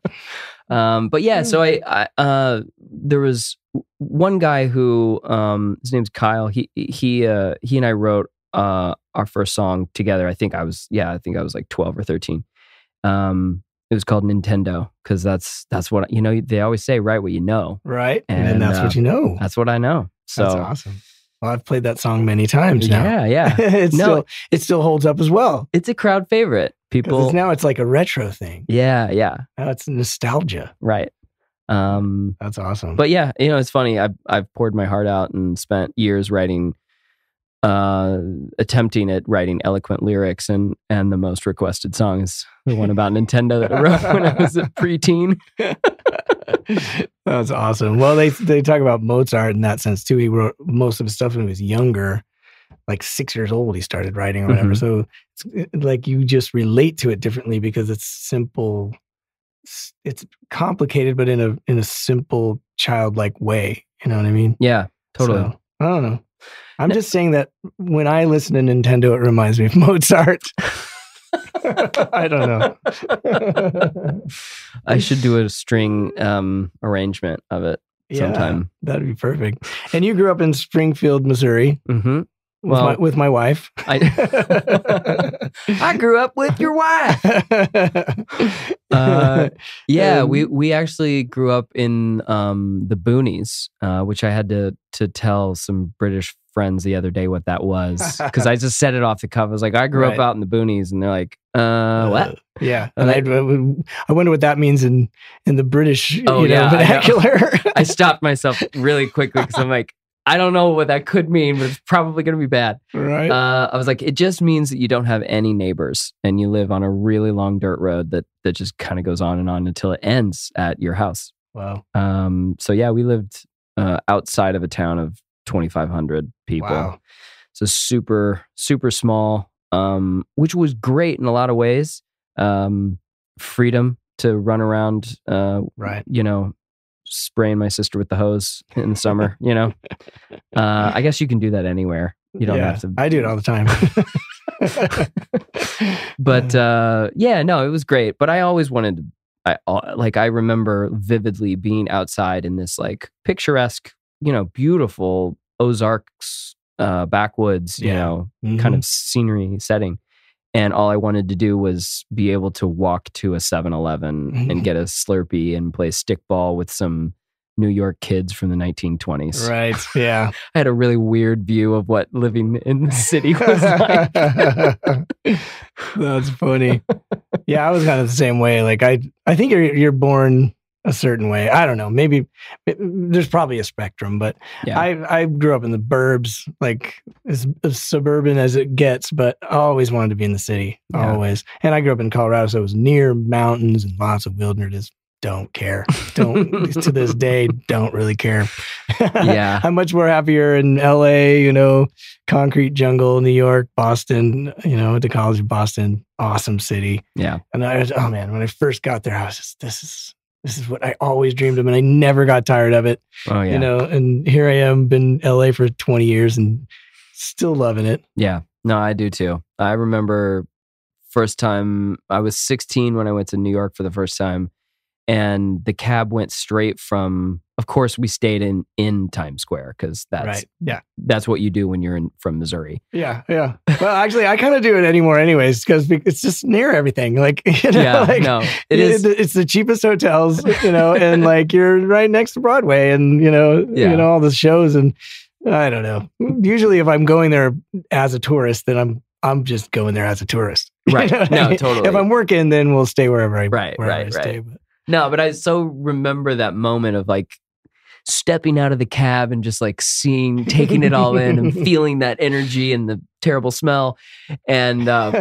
Um, but yeah, so I, I uh, there was one guy who, um, his name's Kyle. He, he, uh, he and I wrote, uh, our first song together. I think I was, yeah, I think I was like twelve or thirteen. Um, it was called Nintendo. Cause that's, that's what, you know, they always say, write what you know. Right. And, And, and that's uh, what you know. That's what I know. So That's awesome. Well, I've played that song many times now. yeah, yeah, it No. still it still holds up as well. it's a crowd favorite. 'Cause People, it's, now it's like a retro thing. yeah, yeah, Now it's nostalgia. right. Um, That's awesome. But yeah, you know, it's funny. I've I've poured my heart out and spent years writing uh, attempting at writing eloquent lyrics, and and the most requested song is the one about Nintendo that I wrote when I was a preteen. That's awesome. Well, they they talk about Mozart in that sense too. He wrote most of his stuff when he was younger, like six years old. He started writing or whatever. Mm-hmm. So it's like you just relate to it differently because it's simple. It's, it's complicated, but in a in a simple, childlike way. You know what I mean? Yeah, totally. So, I don't know. I'm just saying that when I listen to Nintendo, it reminds me of Mozart. I don't know. I should do a string um, arrangement of it sometime. Yeah, that'd be perfect. And you grew up in Springfield, Missouri. Mm-hmm. With, well, my, with my wife. I, I grew up with your wife. Uh, yeah, we, we actually grew up in um, the boonies, uh, which I had to to tell some British friends the other day what that was. Because I just said it off the cuff. I was like, I grew right. up out in the boonies. And they're like, uh, what? Uh, yeah. And I, I wonder what that means in, in the British oh, you know, yeah, vernacular. I, I stopped myself really quickly because I'm like, I don't know what that could mean, but it's probably going to be bad. Right. Uh, I was like, it just means that you don't have any neighbors and you live on a really long dirt road that that just kind of goes on and on until it ends at your house. Wow. Um. So yeah, we lived uh, outside of a town of twenty-five hundred people. Wow. So super, super small, um, which was great in a lot of ways. Um, freedom to run around, uh, right. you know, spraying my sister with the hose in the summer, you know. Uh, I guess you can do that anywhere. You don't yeah, have to. I do it all the time. But uh, yeah, no, it was great. But I always wanted to. I like. I remember vividly being outside in this like picturesque, you know, beautiful Ozarks uh, backwoods, you yeah. know, mm-hmm. kind of scenery setting. And all I wanted to do was be able to walk to a seven eleven mm-hmm. and get a Slurpee and play stickball with some New York kids from the nineteen twenties. Right, yeah. I had a really weird view of what living in the city was like. That's funny. Yeah, I was kind of the same way. Like, I I think you're you're born a certain way. I don't know. Maybe there's probably a spectrum, but yeah. I I grew up in the burbs, like as, as suburban as it gets, but I always wanted to be in the city, yeah. always. And I grew up in Colorado, so it was near mountains and lots of wilderness. Don't care. Don't to this day. Don't really care. Yeah, I'm much more happier in L A. You know, concrete jungle, New York, Boston. You know, went to college in Boston. Awesome city. Yeah. And I was, oh man, when I first got there, I was just, this is. This is what I always dreamed of, and I never got tired of it. Oh yeah, you know. And here I am, been in L A for twenty years, and still loving it. Yeah, no, I do too. I remember first time I was sixteen when I went to New York for the first time, and the cab went straight from. Of course, we stayed in in Times Square because that's right. Yeah, that's what you do when you're in from Missouri. Yeah, yeah. Well, actually, I kind of do it anymore, anyways, because it's just near everything. Like, you know, yeah, like, no, it is. It's the cheapest hotels, you know, and like you're right next to Broadway, and you know, yeah. you know all the shows, and I don't know. Usually, if I'm going there as a tourist, then I'm I'm just going there as a tourist. Right? You know no, I mean? totally. If I'm working, then we'll stay wherever I right, wherever right, I stay. right. But. No, but I so remember that moment of like. Stepping out of the cab and just like seeing, taking it all in and feeling that energy and the terrible smell. And, um,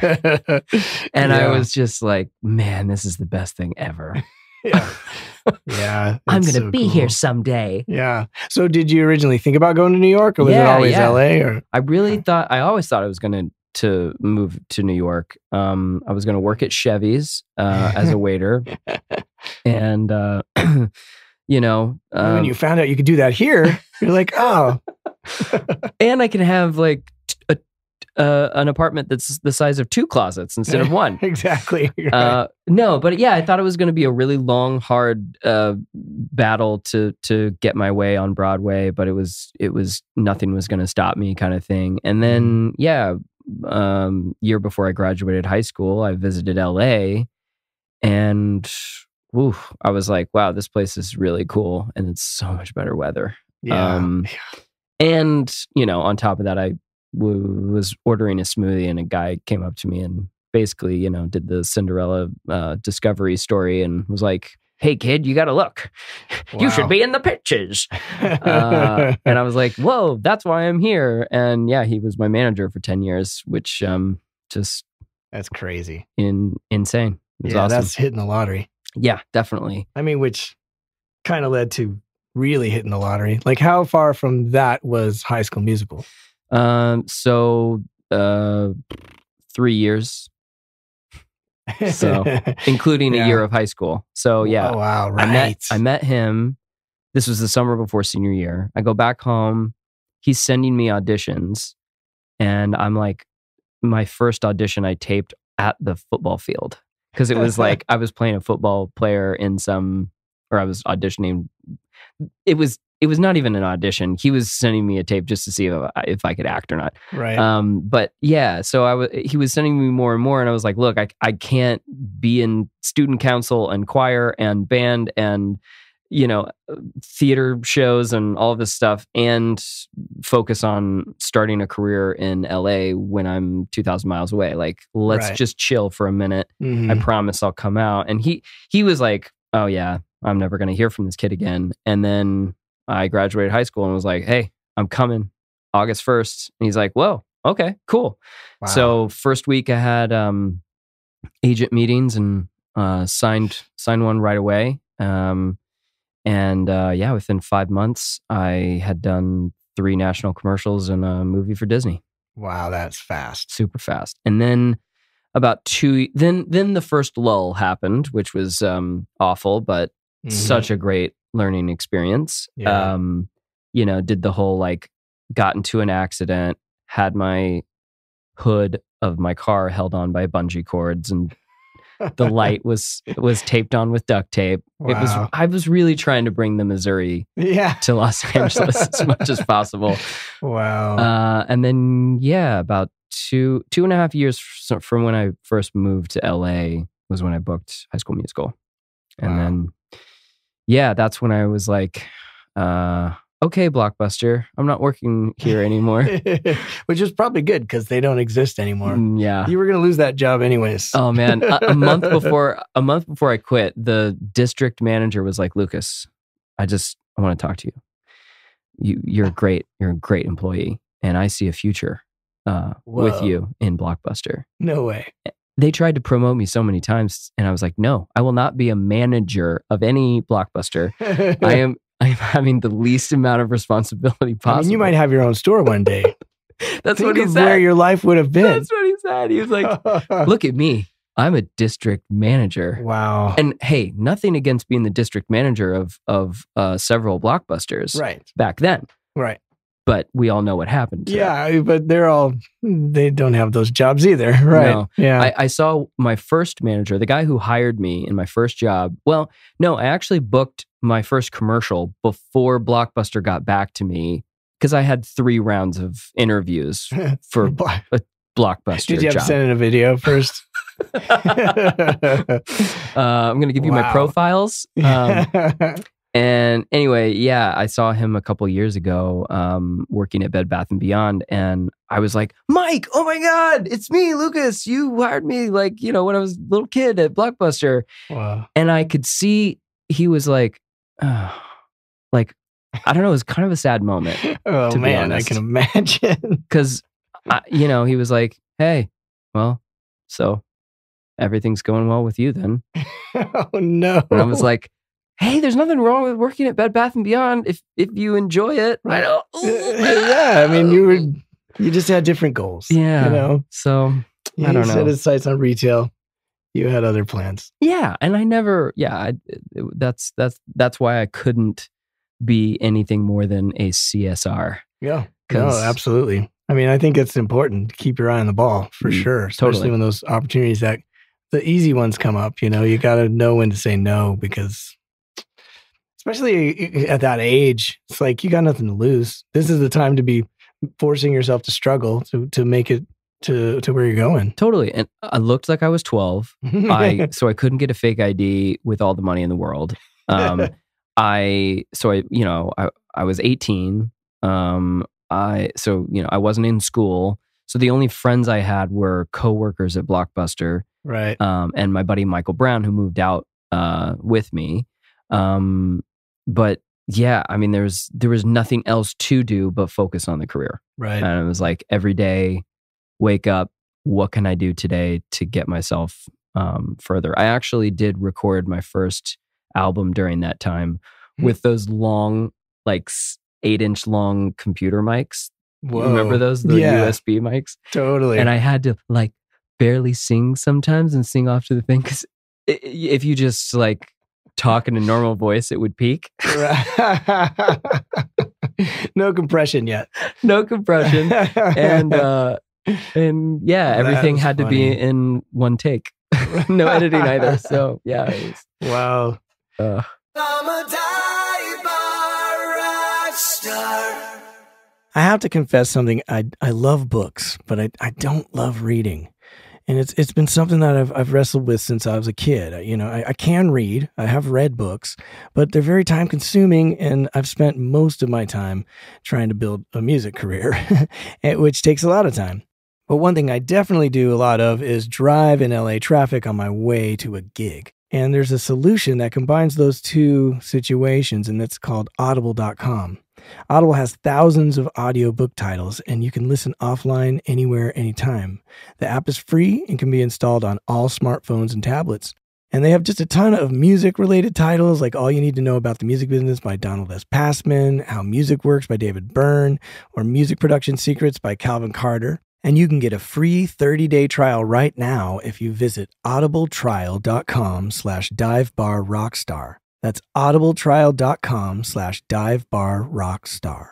and yeah. I was just like, man, this is the best thing ever. Yeah. Yeah. I'm going to so be cool. here someday. Yeah. So did you originally think about going to New York or was yeah, it always yeah. L A or? I really thought, I always thought I was going to, to move to New York. Um, I was going to work at Chevy's, uh, as a waiter and, uh, you know, um, when you found out you could do that here, you're like, oh, and I can have like a, uh, an apartment that's the size of two closets instead of one. Exactly. Right. Uh, no, but yeah, I thought it was going to be a really long, hard uh, battle to to get my way on Broadway, but it was it was nothing was going to stop me, kind of thing. And then, yeah, um, year before I graduated high school, I visited L A, and. Woo, I was like, wow, this place is really cool and it's so much better weather. Yeah. Um, and, you know, on top of that, I w- was ordering a smoothie and a guy came up to me and basically, you know, did the Cinderella uh, discovery story and was like, hey kid, you got to look. Wow. You should be in the pictures. uh, and I was like, whoa, that's why I'm here. And yeah, he was my manager for ten years, which um, just That's crazy. in insane. It was Yeah, awesome. that's hitting the lottery. Yeah, definitely. I mean, which kind of led to really hitting the lottery. Like, how far from that was High School Musical? Um, so uh, three years. So, including Yeah. a year of high school. So yeah, Oh, wow, right. I met I met him. This was the summer before senior year. I go back home. He's sending me auditions, and I'm like, my first audition I taped at the football field because it was like I was playing a football player in some, or I was auditioning. It was it was not even an audition. He was sending me a tape just to see if I, if I could act or not. Right. Um, but yeah, so I was he was sending me more and more, and I was like, look, I I can't be in student council and choir and band and you know theater shows and all of this stuff and focus on starting a career in L A when I'm two thousand miles away. Like, let's Right. just chill for a minute. Mhm. I promise I'll come out. And he he was like, oh yeah, I'm never going to hear from this kid again. And then I graduated high school and was like, hey, I'm coming August first. And he's like, whoa, okay, cool. Wow. So first week I had um, agent meetings and uh, signed signed one right away. Um, and uh, yeah, within five months, I had done three national commercials and a movie for Disney. Wow, that's fast. Super fast. And then about two, then then the first lull happened, which was um, awful, but Mhm. such a great learning experience. Yeah. Um, you know, did the whole like, got into an accident, had my hood of my car held on by bungee cords, and the light was was taped on with duct tape. It was Wow. I was really trying to bring the Missouri Yeah. to Los Angeles as much as possible. Wow. Uh, and then yeah, about two two and a half years f- from when I first moved to L A was when I booked High School Musical, and Wow. then yeah, that's when I was like, uh, okay, Blockbuster, I'm not working here anymore. Which is probably good because they don't exist anymore. Mm, yeah. You were going to lose that job anyways. Oh man, a, a month before a month before I quit, the district manager was like, Lucas, I just I want to talk to you. You you're great. You're a great employee, and I see a future uh, with Whoa. you in Blockbuster. No way. They tried to promote me so many times, and I was like, no, I will not be a manager of any Blockbuster. I am I am having the least amount of responsibility possible. I mean, you might have your own store one day. That's Think what he of said. where your life would have been. That's what he said. He was like, look at me. I'm a district manager. Wow. And hey, nothing against being the district manager of of uh, several Blockbusters Right. back then, Right. but we all know what happened. to Yeah, but they're all, they don't have those jobs either. Right. No. Yeah. I, I saw my first manager, the guy who hired me in my first job. Well, no, I actually booked my first commercial before Blockbuster got back to me because I had three rounds of interviews for Bla- a Blockbuster Did you have job. to send in a video first? uh, I'm going to give you my Wow. profiles. Um, and anyway, yeah, I saw him a couple years ago um, working at Bed Bath and Beyond, and I was like, Mike, oh my God, it's me, Lucas. You hired me like, you know, when I was a little kid at Blockbuster. Wow. And I could see he was like, oh, like, I don't know, it was kind of a sad moment Oh to be man, I honest. can imagine. because, you know, he was like, hey, well, so everything's going well with you then. Oh no. And I was like, hey, there's nothing wrong with working at Bed Bath and Beyond if if you enjoy it. I don't. Yeah, I mean, you were, you just had different goals. Yeah. You know, So you I don't set know. his sights on retail. You had other plans. yeah, and I never. Yeah, I, it- that's that's that's why I couldn't be anything more than a C S R. Yeah. No, 'Cause- absolutely. I mean, I think it's important to keep your eye on the ball for Mm, sure, especially totally. when those opportunities that the easy ones come up. You know, you got to know when to say no because, especially at that age, it's like you got nothing to lose. This is the time to be forcing yourself to struggle to to make it to to where you're going. Totally, and I looked like I was twelve. I so I couldn't get a fake I D with all the money in the world. Um, I so I you know I I was eighteen. Um, I so you know I wasn't in school. So the only friends I had were coworkers at Blockbuster, right. um, and my buddy Michael Brown, who moved out uh, with me. Um, but yeah, I mean, there's there was nothing else to do but focus on the career. Right. And it was like every day, wake up. What can I do today to get myself um, further? I actually did record my first album during that time Hmm. with those long, like eight inch long computer mics. Whoa. You remember those? The Yeah. U S B mics? Totally. And I had to like barely sing sometimes and sing off to the thing. Because if you just like talk in a normal voice, it would peak. No compression yet. No compression. And, uh, and yeah, That everything was had to be funny. in one take. No editing either. So yeah, it was, Wow. uh, I'm a dive bar rock star. I have to confess something. I I love books, but I, I don't love reading. And it's it's been something that I've I've wrestled with since I was a kid. I, you know, I, I can read. I have read books, but they're very time consuming, and I've spent most of my time trying to build a music career, which takes a lot of time. But one thing I definitely do a lot of is drive in L A traffic on my way to a gig. And there's a solution that combines those two situations, and it's called audible dot com. Audible has thousands of audiobook titles, and you can listen offline anywhere, anytime. The app is free and can be installed on all smartphones and tablets. And they have just a ton of music-related titles, like All You Need to Know About the Music Business by Donald S. Passman, How Music Works by David Byrne, or Music Production Secrets by Calvin Carter. And you can get a free thirty-day trial right now if you visit audibletrial.com slash divebarrockstar. That's audibletrial.com slash divebarrockstar.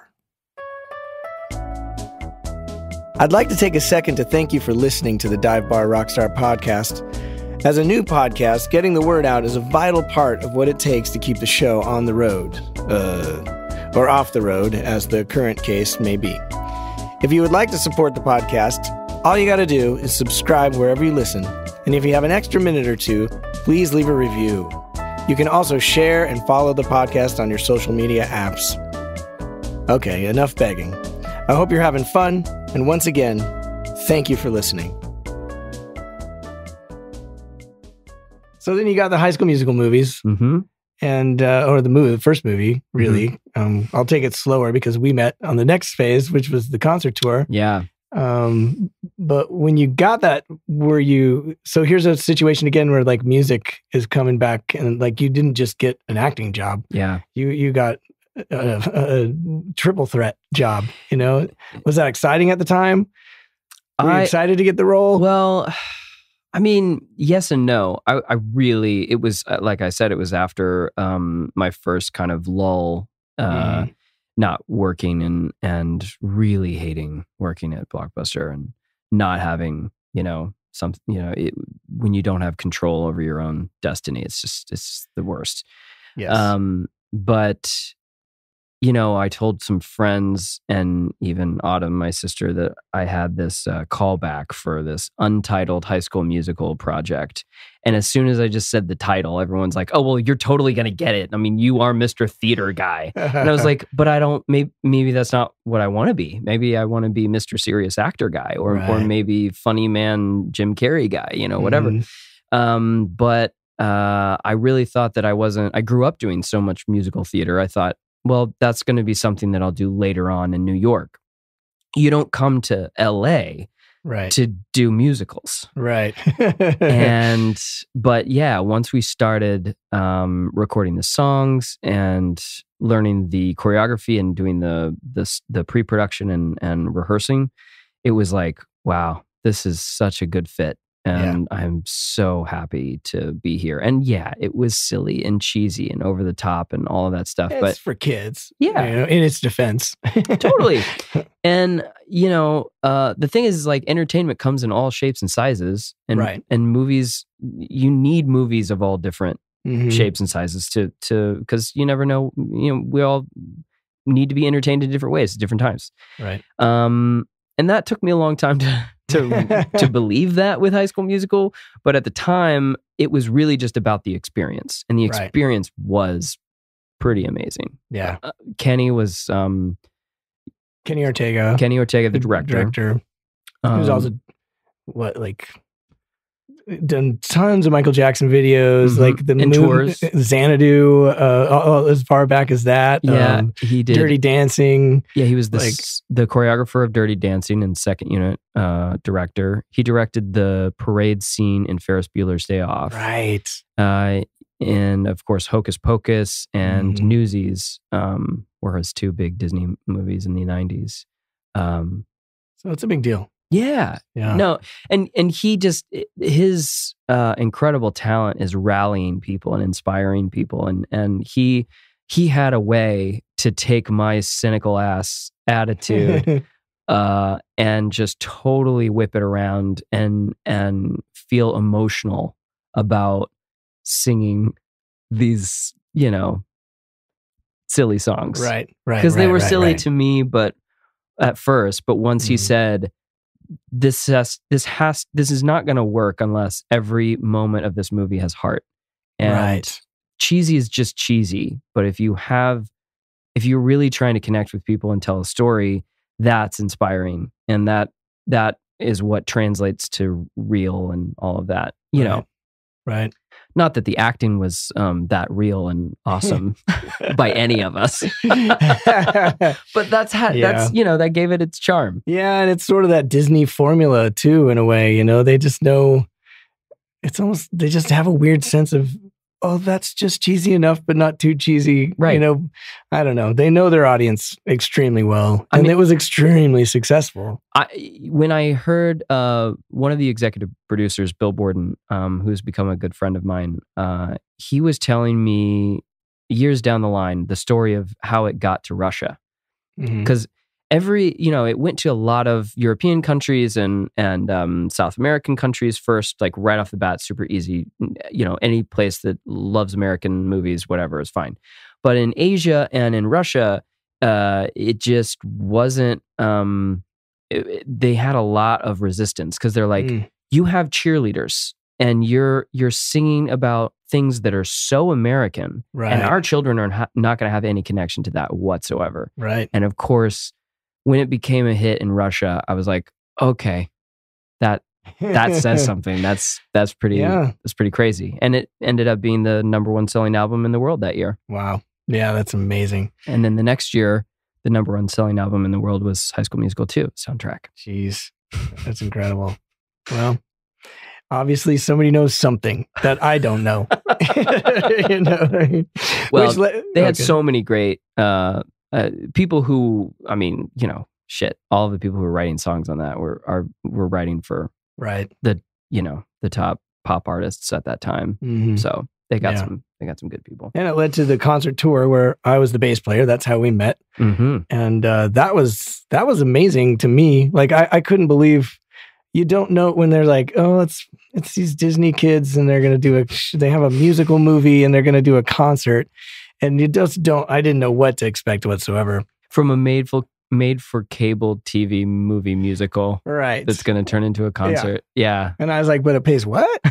I'd like to take a second to thank you for listening to the Dive Bar Rockstar podcast. As a new podcast, getting the word out is a vital part of what it takes to keep the show on the road, uh, or off the road, as the current case may be. If you would like to support the podcast, all you got to do is subscribe wherever you listen. And if you have an extra minute or two, please leave a review. You can also share and follow the podcast on your social media apps. Okay, enough begging. I hope you're having fun. And once again, thank you for listening. So then you got the High School Musical movies. mm-hmm. And, uh, or the movie, the first movie, really. Mm-hmm. Um, I'll take it slower because we met on the next phase, which was the concert tour. Yeah. Um, but when you got that, were you, so here's a situation again where like music is coming back and like you didn't just get an acting job. Yeah. You, you got a, a triple threat job, you know? Was that exciting at the time? Were you I, excited to get the role? Well, I mean, yes and no. I, I really, it was, like I said, it was after um, my first kind of lull, uh, mm. not working and and really hating working at Blockbuster and not having, you know, some, you know, it, when you don't have control over your own destiny, it's just, it's the worst. Yes. Um, but, you know, I told some friends and even Autumn, my sister, that I had this uh, callback for this untitled High School Musical project. And as soon as I just said the title, everyone's like, oh, well, you're totally going to get it. I mean, you are Mister Theater Guy. And I was like, but I don't, maybe, maybe that's not what I want to be. Maybe I want to be Mister Serious Actor Guy or, right. or maybe Funny Man Jim Carrey Guy, you know, whatever. Mm-hmm. Um, but uh, I really thought that I wasn't, I grew up doing so much musical theater. I thought, well, that's going to be something that I'll do later on in New York. You don't come to L A right. to do musicals. Right. and, but yeah, once we started um, recording the songs and learning the choreography and doing the the, the pre-production and, and rehearsing, it was like, wow, this is such a good fit. And yeah. I'm so happy to be here. And yeah, it was silly and cheesy and over the top and all of that stuff. It's but for kids. Yeah. You know, in its defense. Totally. And, you know, uh, the thing is, is, like entertainment comes in all shapes and sizes. And, right. and movies, you need movies of all different mm-hmm. shapes and sizes to, to, because you never know, you know, we all need to be entertained in different ways at different times. Right. Um, and that took me a long time to, to to believe that with High School Musical, but at the time it was really just about the experience, and the experience right. was pretty amazing. Yeah, uh, Kenny was um, Kenny Ortega. Kenny Ortega, the director. Director. Um, he was also what like done tons of Michael Jackson videos, Mm-hmm. like the and moon, tours. Xanadu, uh, all, as far back as that. Yeah, um, he did. Dirty Dancing. Yeah, he was the like s- the choreographer of Dirty Dancing and second unit uh, director. He directed the parade scene in Ferris Bueller's Day Off. right. Uh, and of course, Hocus Pocus and Mhm. Newsies um, were his two big Disney movies in the nineties. Um, So it's a big deal. yeah, Yeah. no, and and he just his uh, incredible talent is rallying people and inspiring people, and and he he had a way to take my cynical ass attitude uh, and just totally whip it around and and feel emotional about singing these, you know, silly songs, right. Right. because they right, were right, silly right. to me, but at first, but once he Mhm. said, this has this has this is not going to work unless every moment of this movie has heart. And Right. cheesy is just cheesy, but if you have if you're really trying to connect with people and tell a story, that's inspiring, and that that is what translates to real and all of that, you know. Right. Not that the acting was um, that real and awesome by any of us, but that's how, Yeah. that's, you know, that gave it its charm. Yeah, and it's sort of that Disney formula too, in a way. You know, they just know. It's almost they just have a weird sense of, oh, that's just cheesy enough, but not too cheesy. Right. You know, I don't know. They know their audience extremely well, I and mean- it was extremely successful. I, when I heard uh, one of the executive producers, Bill Borden, um, who's become a good friend of mine, uh, he was telling me years down the line the story of how it got to Russia. Mhm. Because every, you know, it went to a lot of European countries and and um, South American countries first, like right off the bat, super easy. You know, any place that loves American movies, whatever, is fine. But in Asia and in Russia, uh, it just wasn't. Um, it- it- they had a lot of resistance because they're like, Mm. you have cheerleaders and you're you're singing about things that are so American, Right. and our children are ha- not going to have any connection to that whatsoever. Right. And of course, when it became a hit in Russia, I was like, okay, that that says something. That's that's pretty Yeah. that's pretty crazy. And it ended up being the number one selling album in the world that year. Wow. Yeah, that's amazing. And then the next year, the number one selling album in the world was High School Musical two soundtrack. Jeez, that's incredible. Well, obviously somebody knows something that I don't know. You know, right? Well, Which le- They had okay. so many great uh, uh, people who, I mean, you know, shit. All of the people who were writing songs on that were are were writing for, right. you know, the top pop artists at that time. Mhm. So they got Yeah. some they got some good people. And it led to the concert tour where I was the bass player. That's how we met. Mm-hmm. And uh, that was that was amazing to me. Like I, I couldn't believe. You don't know when they're like, oh, it's it's these Disney kids and they're gonna do a they have a musical movie and they're gonna do a concert, and you just don't. I didn't know what to expect whatsoever. From a made for made for cable T V movie musical Right. that's going to turn into a concert. Yeah. And I was like, but it pays what?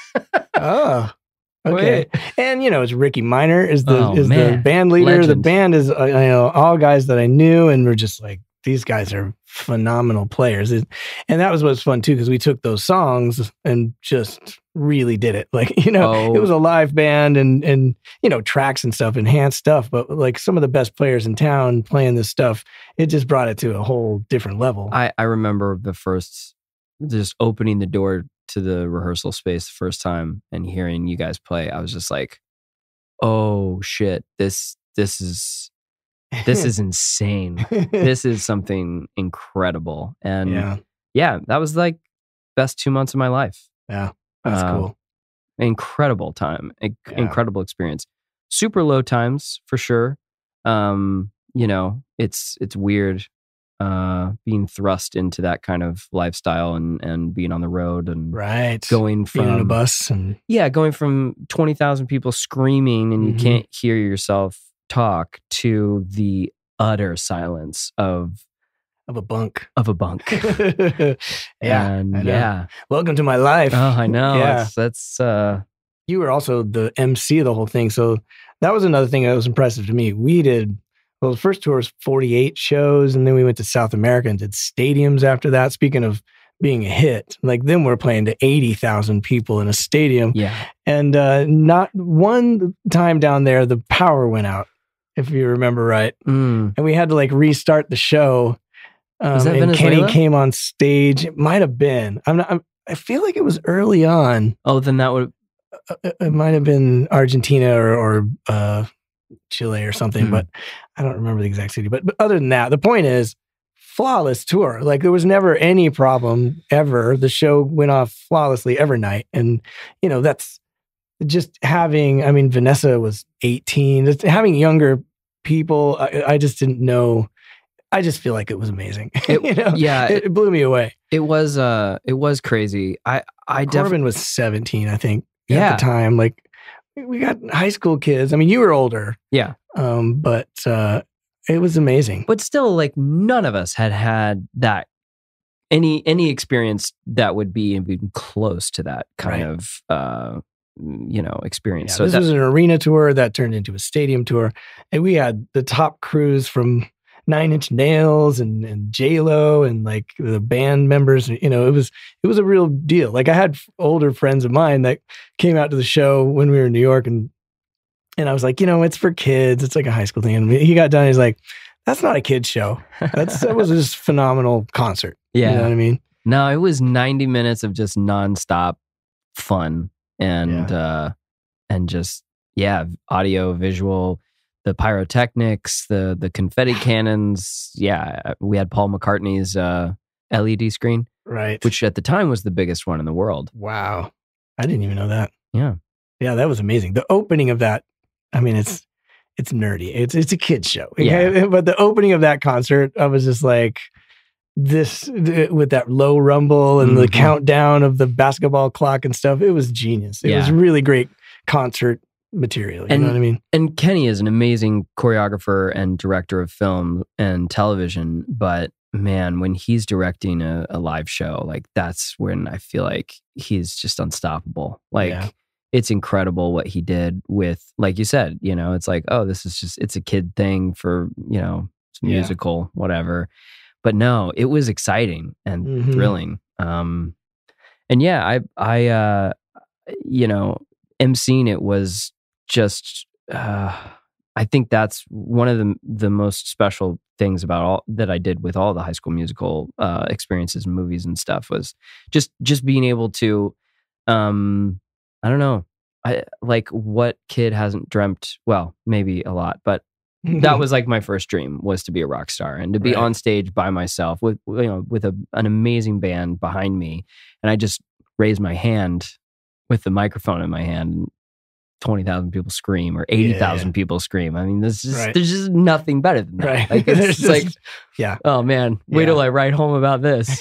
Oh. Okay. And you know, it's Ricky Minor is the Oh, is the man. band leader. The Legend. band is uh, you know all guys that I knew, and we're just like, these guys are phenomenal players. It- and that was what's fun too, because we took those songs and just really did it. Like, you know, Oh. it was a live band and and you know, tracks and stuff, enhanced stuff, but like some of the best players in town playing this stuff, it just brought it to a whole different level. I, I remember the first, just opening the door to the rehearsal space the first time and hearing you guys play. I was just like, oh shit, this, this is, this is insane. This is something incredible. And yeah. yeah, that was like best two months of my life. yeah, that's Uh, cool. Incredible time, in- Yeah. incredible experience. Super low times for sure. Um, you know, it's, it's weird uh being thrust into that kind of lifestyle and and being on the road and Right. going from Being on a bus and yeah going from twenty thousand people screaming and Mhm. you can't hear yourself talk to the utter silence of of a bunk. of a bunk. Yeah. And I know. yeah, Welcome to my life. oh I know. Yeah. That's, that's uh You were also the M C of the whole thing. So that was another thing that was impressive to me. We did, well, the first tour was forty-eight shows, and then we went to South America and did stadiums after that. Speaking of being a hit. Like then we're playing to eighty thousand people in a stadium. Yeah. And uh, not one time down there, the power went out, if you remember right. Mm. And we had to like restart the show. Um, Was that and Venezuela? Kenny came on stage. It might have been. I'm not. I'm, I feel like it was early on. Oh, then that would. Uh, It might have been Argentina or, or uh, Chile or something, Hmm. but I don't remember the exact city. But, but other than that, the point is, flawless tour. Like there was never any problem ever. The show went off flawlessly every night, and you know that's just having. I mean, Vanessa was eighteen. Just having younger people, I, I just didn't know. I just feel like it was amazing. It- you know? yeah, it, it blew me away. It was. Uh, it was crazy. I. I Corbin definitely. was seventeen, I think, Yeah. at the time. Like we- we got high school kids. I mean, you were older, Yeah. um, but uh, it was amazing. But still, like none of us had had that any any experience that would be even close to that kind Right. of uh, you know experience. Yeah, so this that, was an arena tour that turned into a stadium tour, and we had the top crews from Nine Inch Nails and and J Lo and like the band members. You know, it was it was a real deal. Like I had older friends of mine that came out to the show when we were in New York, and and I was like, you know, it's for kids. It's like a high school thing. And he got done. He's like, that's not a kid's show. That's that was just a phenomenal concert. yeah. You know what I mean? No, it was ninety minutes of just nonstop fun and uh and just yeah, audio, visual, the pyrotechnics, the the confetti cannons. Yeah, we had Paul McCartney's uh L E D screen, Right. which at the time was the biggest one in the world. Wow. I didn't even know that. Yeah. Yeah, that was amazing. The opening of that, I mean, it's it's nerdy. It's it's a kid's show. Yeah. Okay? But the opening of that concert, I was just like, this th- with that low rumble and the Mhm. countdown of the basketball clock and stuff. It was genius. It was Yeah. really great concert material. You And- know what I mean? And Kenny is an amazing choreographer and director of film and television, but man, when he's directing a, a live show, like that's when I feel like he's just unstoppable. Like Yeah. it's incredible what he did with, like you said, you know, it's like, oh, this is just, it's a kid thing for, you know, it's Yeah. musical, whatever. But no, it was exciting and Mhm. thrilling. Um, and yeah, I, I, uh, you know, emceeing it was just, uh, I think that's one of the the most special things about all that I did with all the High School Musical uh, experiences and movies and stuff was just just being able to, um, I don't know, I like what kid hasn't dreamt? Well, maybe a lot, but that was like my first dream was to be a rock star and to be Right. on stage by myself with you know with a, an amazing band behind me, and I just raised my hand with the microphone in my hand. And twenty thousand people scream or eighty thousand Yeah. people scream. I mean, there's just, Right. there's just nothing better than that. Right. Like, it's There's just like, just- yeah. oh man, wait Yeah. till I write home about this.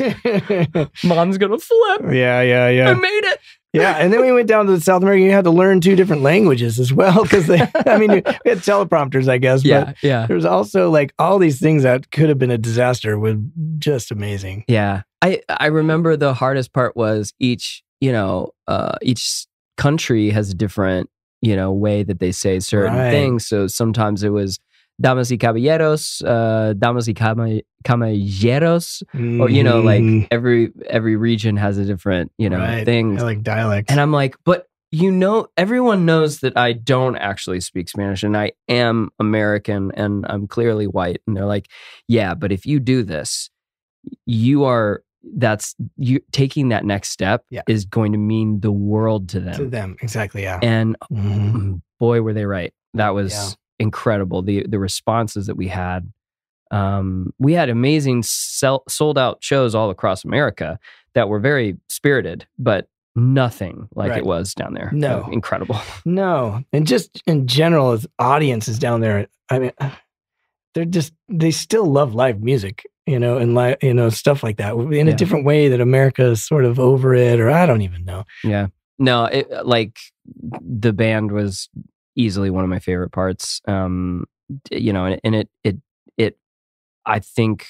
Mom's going to flip. yeah, yeah, I yeah. made it. Yeah, and then we went down to South America. You had to learn two different languages as well because I mean, we had teleprompters, I guess. Yeah. But Yeah. there was also like all these things that could have been a disaster were just amazing. Yeah. I, I remember the hardest part was each, you know, uh, each country has a different, you know, way that they say certain Right. things. So sometimes it was damas y caballeros, uh, damas y cama- caballeros, or, you know, Mhm. like every, every region has a different, you know, Right. thing. I like dialects. And I'm like, but you know, everyone knows that I don't actually speak Spanish and I am American and I'm clearly white. And they're like, yeah, but if you do this, you are, that's you taking that next step Yeah. is going to mean the world to them. to them, exactly. Yeah. And Mhm. mm, boy, were they right. That was Yeah. incredible. The the responses that we had. Um, we had amazing sell, sold out shows all across America that were very spirited, but nothing like Right. it was down there. No. Uh, incredible. No, and just in general, as audiences down there, I mean, they're just they still love live music, you know, and li- you know stuff like that in a Yeah. different way that America is sort of over it, or I don't even know. Yeah. No, it, like the band was easily one of my favorite parts. Um, you know, and, and it, it, it, I think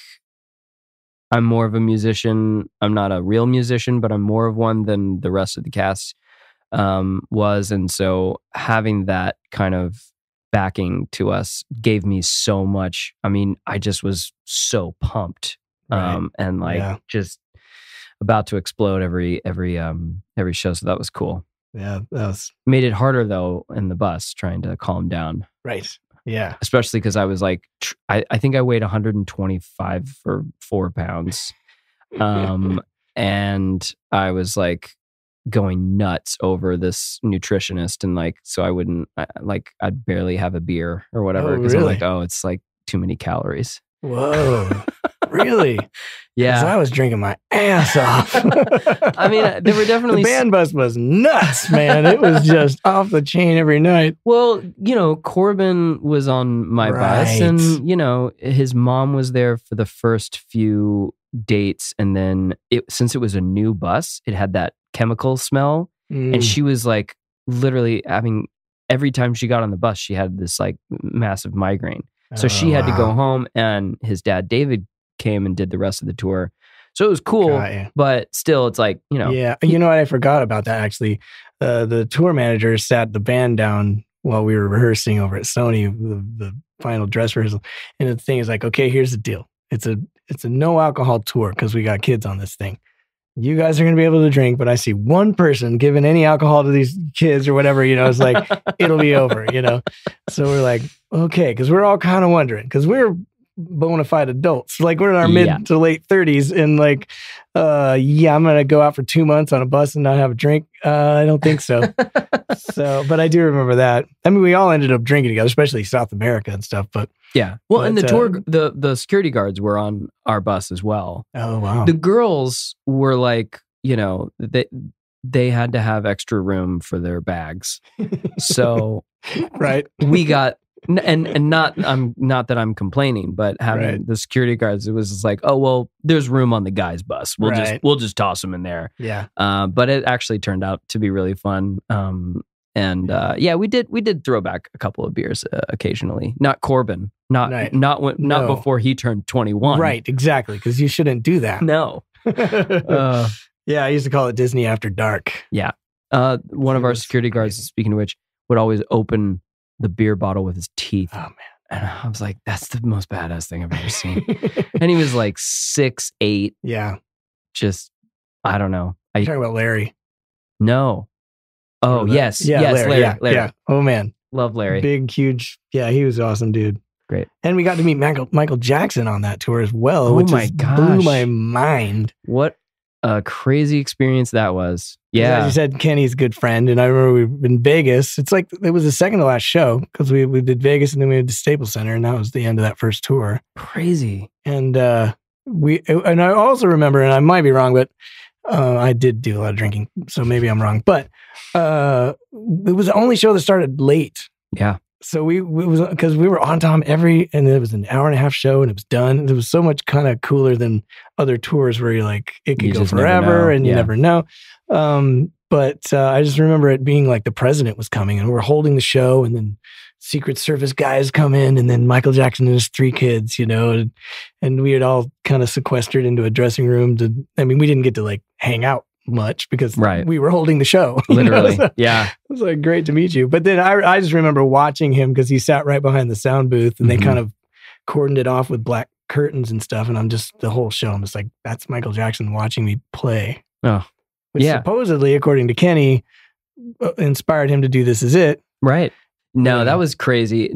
I'm more of a musician. I'm not a real musician, but I'm more of one than the rest of the cast um, was. And so having that kind of backing to us gave me so much. I mean, I just was so pumped. Right. Um, and like Yeah. just, about to explode every every um every show. So that was cool. Yeah, that was Made it harder though in the bus trying to calm down. right. Yeah. Especially because I was like, tr- I, I think I weighed one hundred twenty-five or four pounds. Um, and I was like going nuts over this nutritionist. And like, so I wouldn't, I, like, I'd barely have a beer or whatever. Oh, Because I'm really? like, oh, it's like too many calories. Whoa. Really? 'Cause Yeah. I was drinking my ass off. I mean, there were definitely the band bus was nuts, man. It was just off the chain every night. Well, you know, Corbin was on my bus, Right. and you know, his mom was there for the first few dates, and then it since it was a new bus, it had that chemical smell, Mm. and she was like literally having every time she got on the bus, she had this like massive migraine. So Oh, she had to wow. go home, and his dad David came and did the rest of the tour. So it was cool, Got you. but still, it's like you know, Yeah, you know what? I forgot about that actually. Uh, the tour manager sat the band down while we were rehearsing over at Sony, the, the final dress rehearsal. And the thing is like, okay, here's the deal. It's a it's a no alcohol tour because we got kids on this thing. You guys are going to be able to drink, but I see one person giving any alcohol to these kids or whatever, you know, it's like, it'll be over, you know? So we're like, okay, because we're all kind of wondering, because we're bona fide adults. Like we're in our mid Yeah. to late thirties and like, uh, yeah, I'm going to go out for two months on a bus and not have a drink. Uh, I don't think so. So, but I do remember that. I mean, we all ended up drinking together, especially South America and stuff, but yeah. Well, and the But, tour, uh, the the security guards were on our bus as well. oh, wow. The girls were like, you know, they they had to have extra room for their bags, so Right. we got. And and not I'm not that I'm complaining, but having Right. the security guards, it was just like, oh well, there's room on the guys' bus. We'll just Right. we'll just toss them in there. Yeah. Uh, but it actually turned out to be really fun. Um, and uh, yeah, we did we did throw back a couple of beers uh, occasionally. Not Corbin, not Right. not when, not No. before he turned twenty-one. Right. Exactly. Because you shouldn't do that. No. Uh, Yeah. I used to call it Disney After Dark. uh, one of our It was security guards, crazy. speaking of which, would always open the beer bottle with his teeth. Oh, And I was like, that's the most badass thing I've ever seen. man. And he was like six, eight, Yeah. just, I don't know. You're I talking about Larry. no. Oh, Remember that? yes. Yeah, yes, Larry. yeah, Larry. yeah. Oh, man. Love Larry. Big, huge. Yeah, he was awesome, dude. Great. And we got to meet Michael, Michael Jackson on that tour as well, Oh which my just blew gosh. my mind. What a crazy experience that was. As Yeah. you said, Kenny's a good friend. And I remember we were in Vegas. It's like it was the second to last show because we, we did Vegas and then we did the Staples Center. And that was the end of that first tour. Crazy. And uh, we, and I also remember, and I might be wrong, but uh, I did do a lot of drinking. So maybe I'm wrong. But uh, it was the only show that started late. Yeah. So we, we was because we were on time every, and it was an hour and a half show, and it was done. It was so much kind of cooler than other tours where you're like it could You go just never forever, know. and you Yeah. never know. Um, but uh, I just remember it being like the president was coming, and we're holding the show, and then Secret Service guys come in, and then Michael Jackson and his three kids, you know, and, and we had all kind of sequestered into a dressing room. To, I mean, we didn't get to like hang out much because Right. we were holding the show. you know? Literally. So- Yeah. it was like great to meet you. But then I, I just remember watching him because he sat right behind the sound booth and Mhm. they kind of cordoned it off with black curtains and stuff. And I'm just the whole show. I'm just like, that's Michael Jackson watching me play. Oh, Which yeah. supposedly, according to Kenny, uh, inspired him to do This Is It. Right. No, Yeah. that was crazy.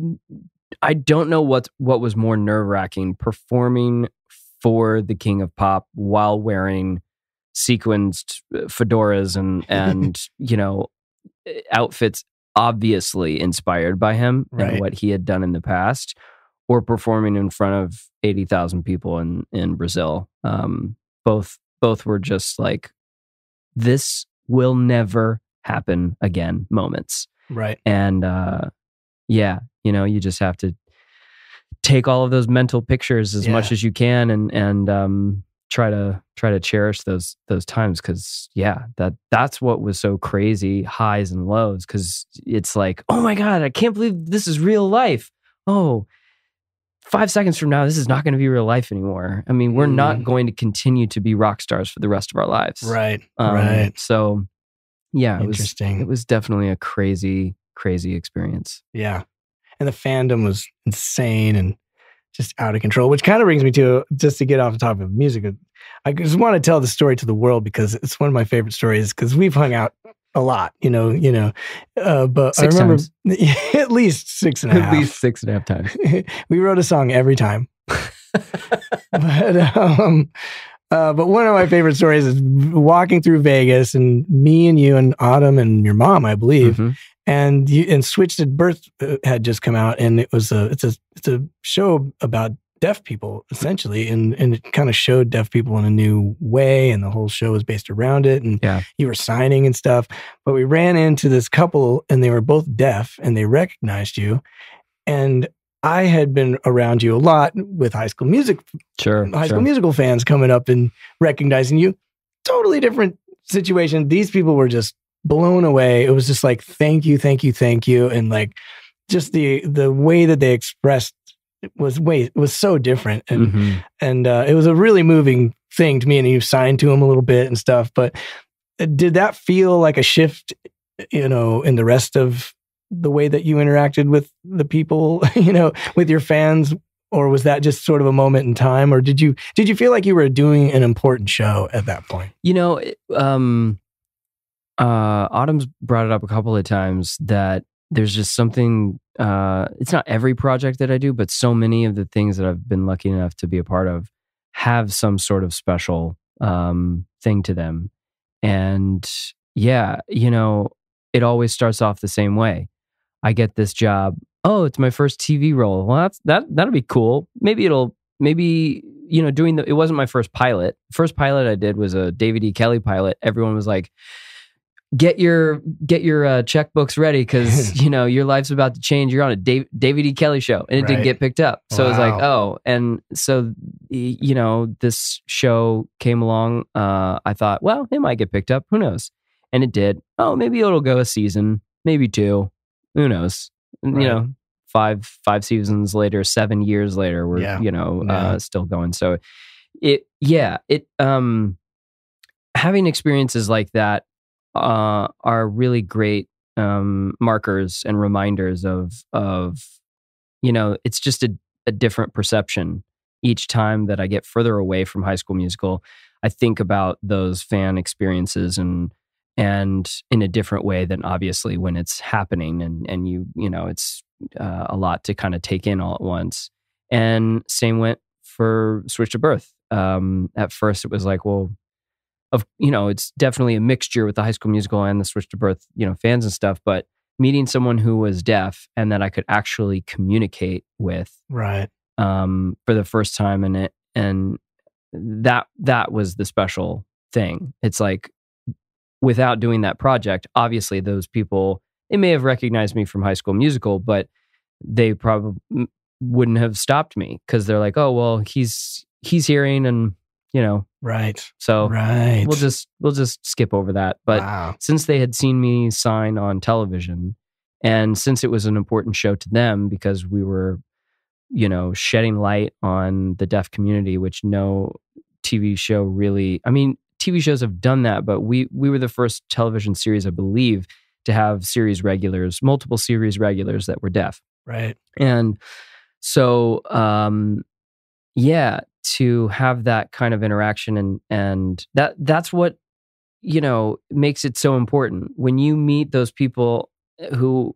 I don't know what what was more nerve-wracking, performing for the King of Pop while wearing sequenced fedoras and and you know outfits obviously inspired by him Right. and what he had done in the past, or performing in front of eighty thousand people in in Brazil. Um, both both were just like, this will never happen again moments. Right. And uh, yeah, you know, you just have to take all of those mental pictures as Yeah. much as you can, and and um, try to try to cherish those those times. Because yeah, that that's what was so crazy, highs and lows. Because it's like, oh my god, I can't believe this is real life. Oh, five seconds from now, this is not going to be real life anymore. I mean, we're not Mm. going to continue to be rock stars for the rest of our lives. Right. Um, right. So yeah, it was Interesting. it was definitely a crazy, crazy experience. Yeah. And the fandom was insane and just out of control, which kind of brings me to, just to get off the topic of music, I just want to tell the story to the world because it's one of my favorite stories because we've hung out a lot, you know, you know, uh, but Six I remember times. at least six and a half. At least six and a half times. We wrote a song every time. but, um, uh, but one of my favorite stories is walking through Vegas and me and you and Autumn and your mom, I believe, mm-hmm. and you, and Switched at Birth had just come out, and it was a it's a it's a show about deaf people essentially, and and it kind of showed deaf people in a new way, and the whole show was based around it, and yeah. you were signing and stuff. But we ran into this couple, and they were both deaf, and they recognized you, and I had been around you a lot with High School Music, sure, High sure. School Musical fans coming up and recognizing you. Totally different situation. These people were just blown away. It was just like, thank you, thank you, thank you, and like just the the way that they expressed it was way it was so different, and mm-hmm. and uh, it was a really moving thing to me. And you signed to him a little bit and stuff. But did that feel like a shift, you know, in the rest of the way that you interacted with the people, you know, with your fans, or was that just sort of a moment in time, or did you did you feel like you were doing an important show at that point? You know, um, uh, Autumn's brought it up a couple of times that there's just something. Uh, it's not every project that I do, but so many of the things that I've been lucky enough to be a part of have some sort of special um, thing to them, and yeah, you know, it always starts off the same way. I get this job. Oh, it's my first T V role. Well, that's that. That'll be cool. Maybe it'll. Maybe you know, doing the. It wasn't my first pilot. First pilot I did was a David E. Kelly pilot. Everyone was like, "Get your get your uh, checkbooks ready because you know your life's about to change. You're on a Dave, David E. Kelly show," and it right. didn't get picked up. So wow. it was like, oh, and so you know, this show came along. Uh, I thought, well, it might get picked up. Who knows? And it did. Oh, maybe it'll go a season, maybe two. Who knows? Right. You know, five five seasons later, seven years later, we're yeah. you know yeah. uh, still going. So it, yeah, it um, having experiences like that uh, are really great um, markers and reminders of of you know, it's just a, a different perception each time that I get further away from High School Musical. I think about those fan experiences and. And in a different way than obviously when it's happening, and and you you know it's uh, a lot to kind of take in all at once. And same went for Switched at Birth. Um, at first, it was like, well, of you know, it's definitely a mixture with the High School Musical and the Switched at Birth, you know, fans and stuff. But meeting someone who was deaf and that I could actually communicate with, right, um, for the first time, and it and that that was the special thing. It's like. Without doing that project, obviously those people, they may have recognized me from High School Musical, but they probably wouldn't have stopped me because they're like, oh, well, he's he's hearing, and you know, right. So right. we'll just we'll just skip over that. But wow. since they had seen me sign on television, and since it was an important show to them because we were, you know, shedding light on the deaf community, which no T V show really, I mean. T V shows have done that, but we we were the first television series, I believe, to have series regulars, multiple series regulars that were deaf. Right. And so, um, yeah, to have that kind of interaction and and that that's what, you know, makes it so important. When you meet those people who,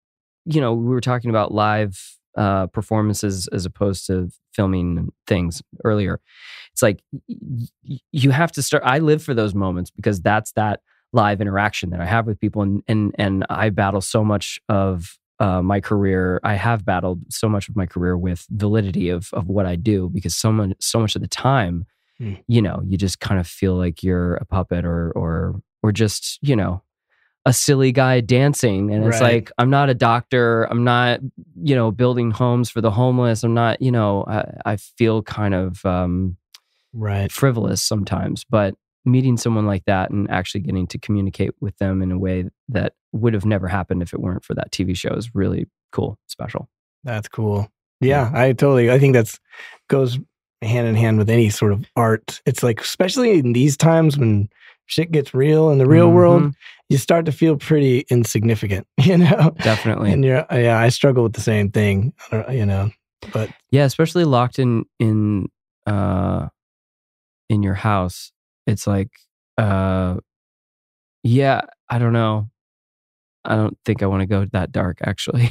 you know, we were talking about live uh, performances as opposed to filming things earlier. It's like y- you have to start. I live for those moments because that's that live interaction that I have with people, and and and I battle so much of uh, my career. I have battled so much of my career with validity of of what I do because so much so much of the time, mm. you know, you just kind of feel like you're a puppet or or or just you know. a silly guy dancing, and it's right. like, I'm not a doctor, I'm not, you know, building homes for the homeless, I'm not, you know, I, I feel kind of um, right. frivolous sometimes, but meeting someone like that and actually getting to communicate with them in a way that would have never happened if it weren't for that T V show is really cool, special. That's cool. Yeah, I totally, I think that's goes hand in hand with any sort of art. It's like, especially in these times when shit gets real in the real mm-hmm. world, you start to feel pretty insignificant, you know? Definitely. And you're, yeah, I struggle with the same thing, you know? But yeah, especially locked in in uh in your house. It's like, uh yeah, I don't know. I don't think I want to go that dark, actually.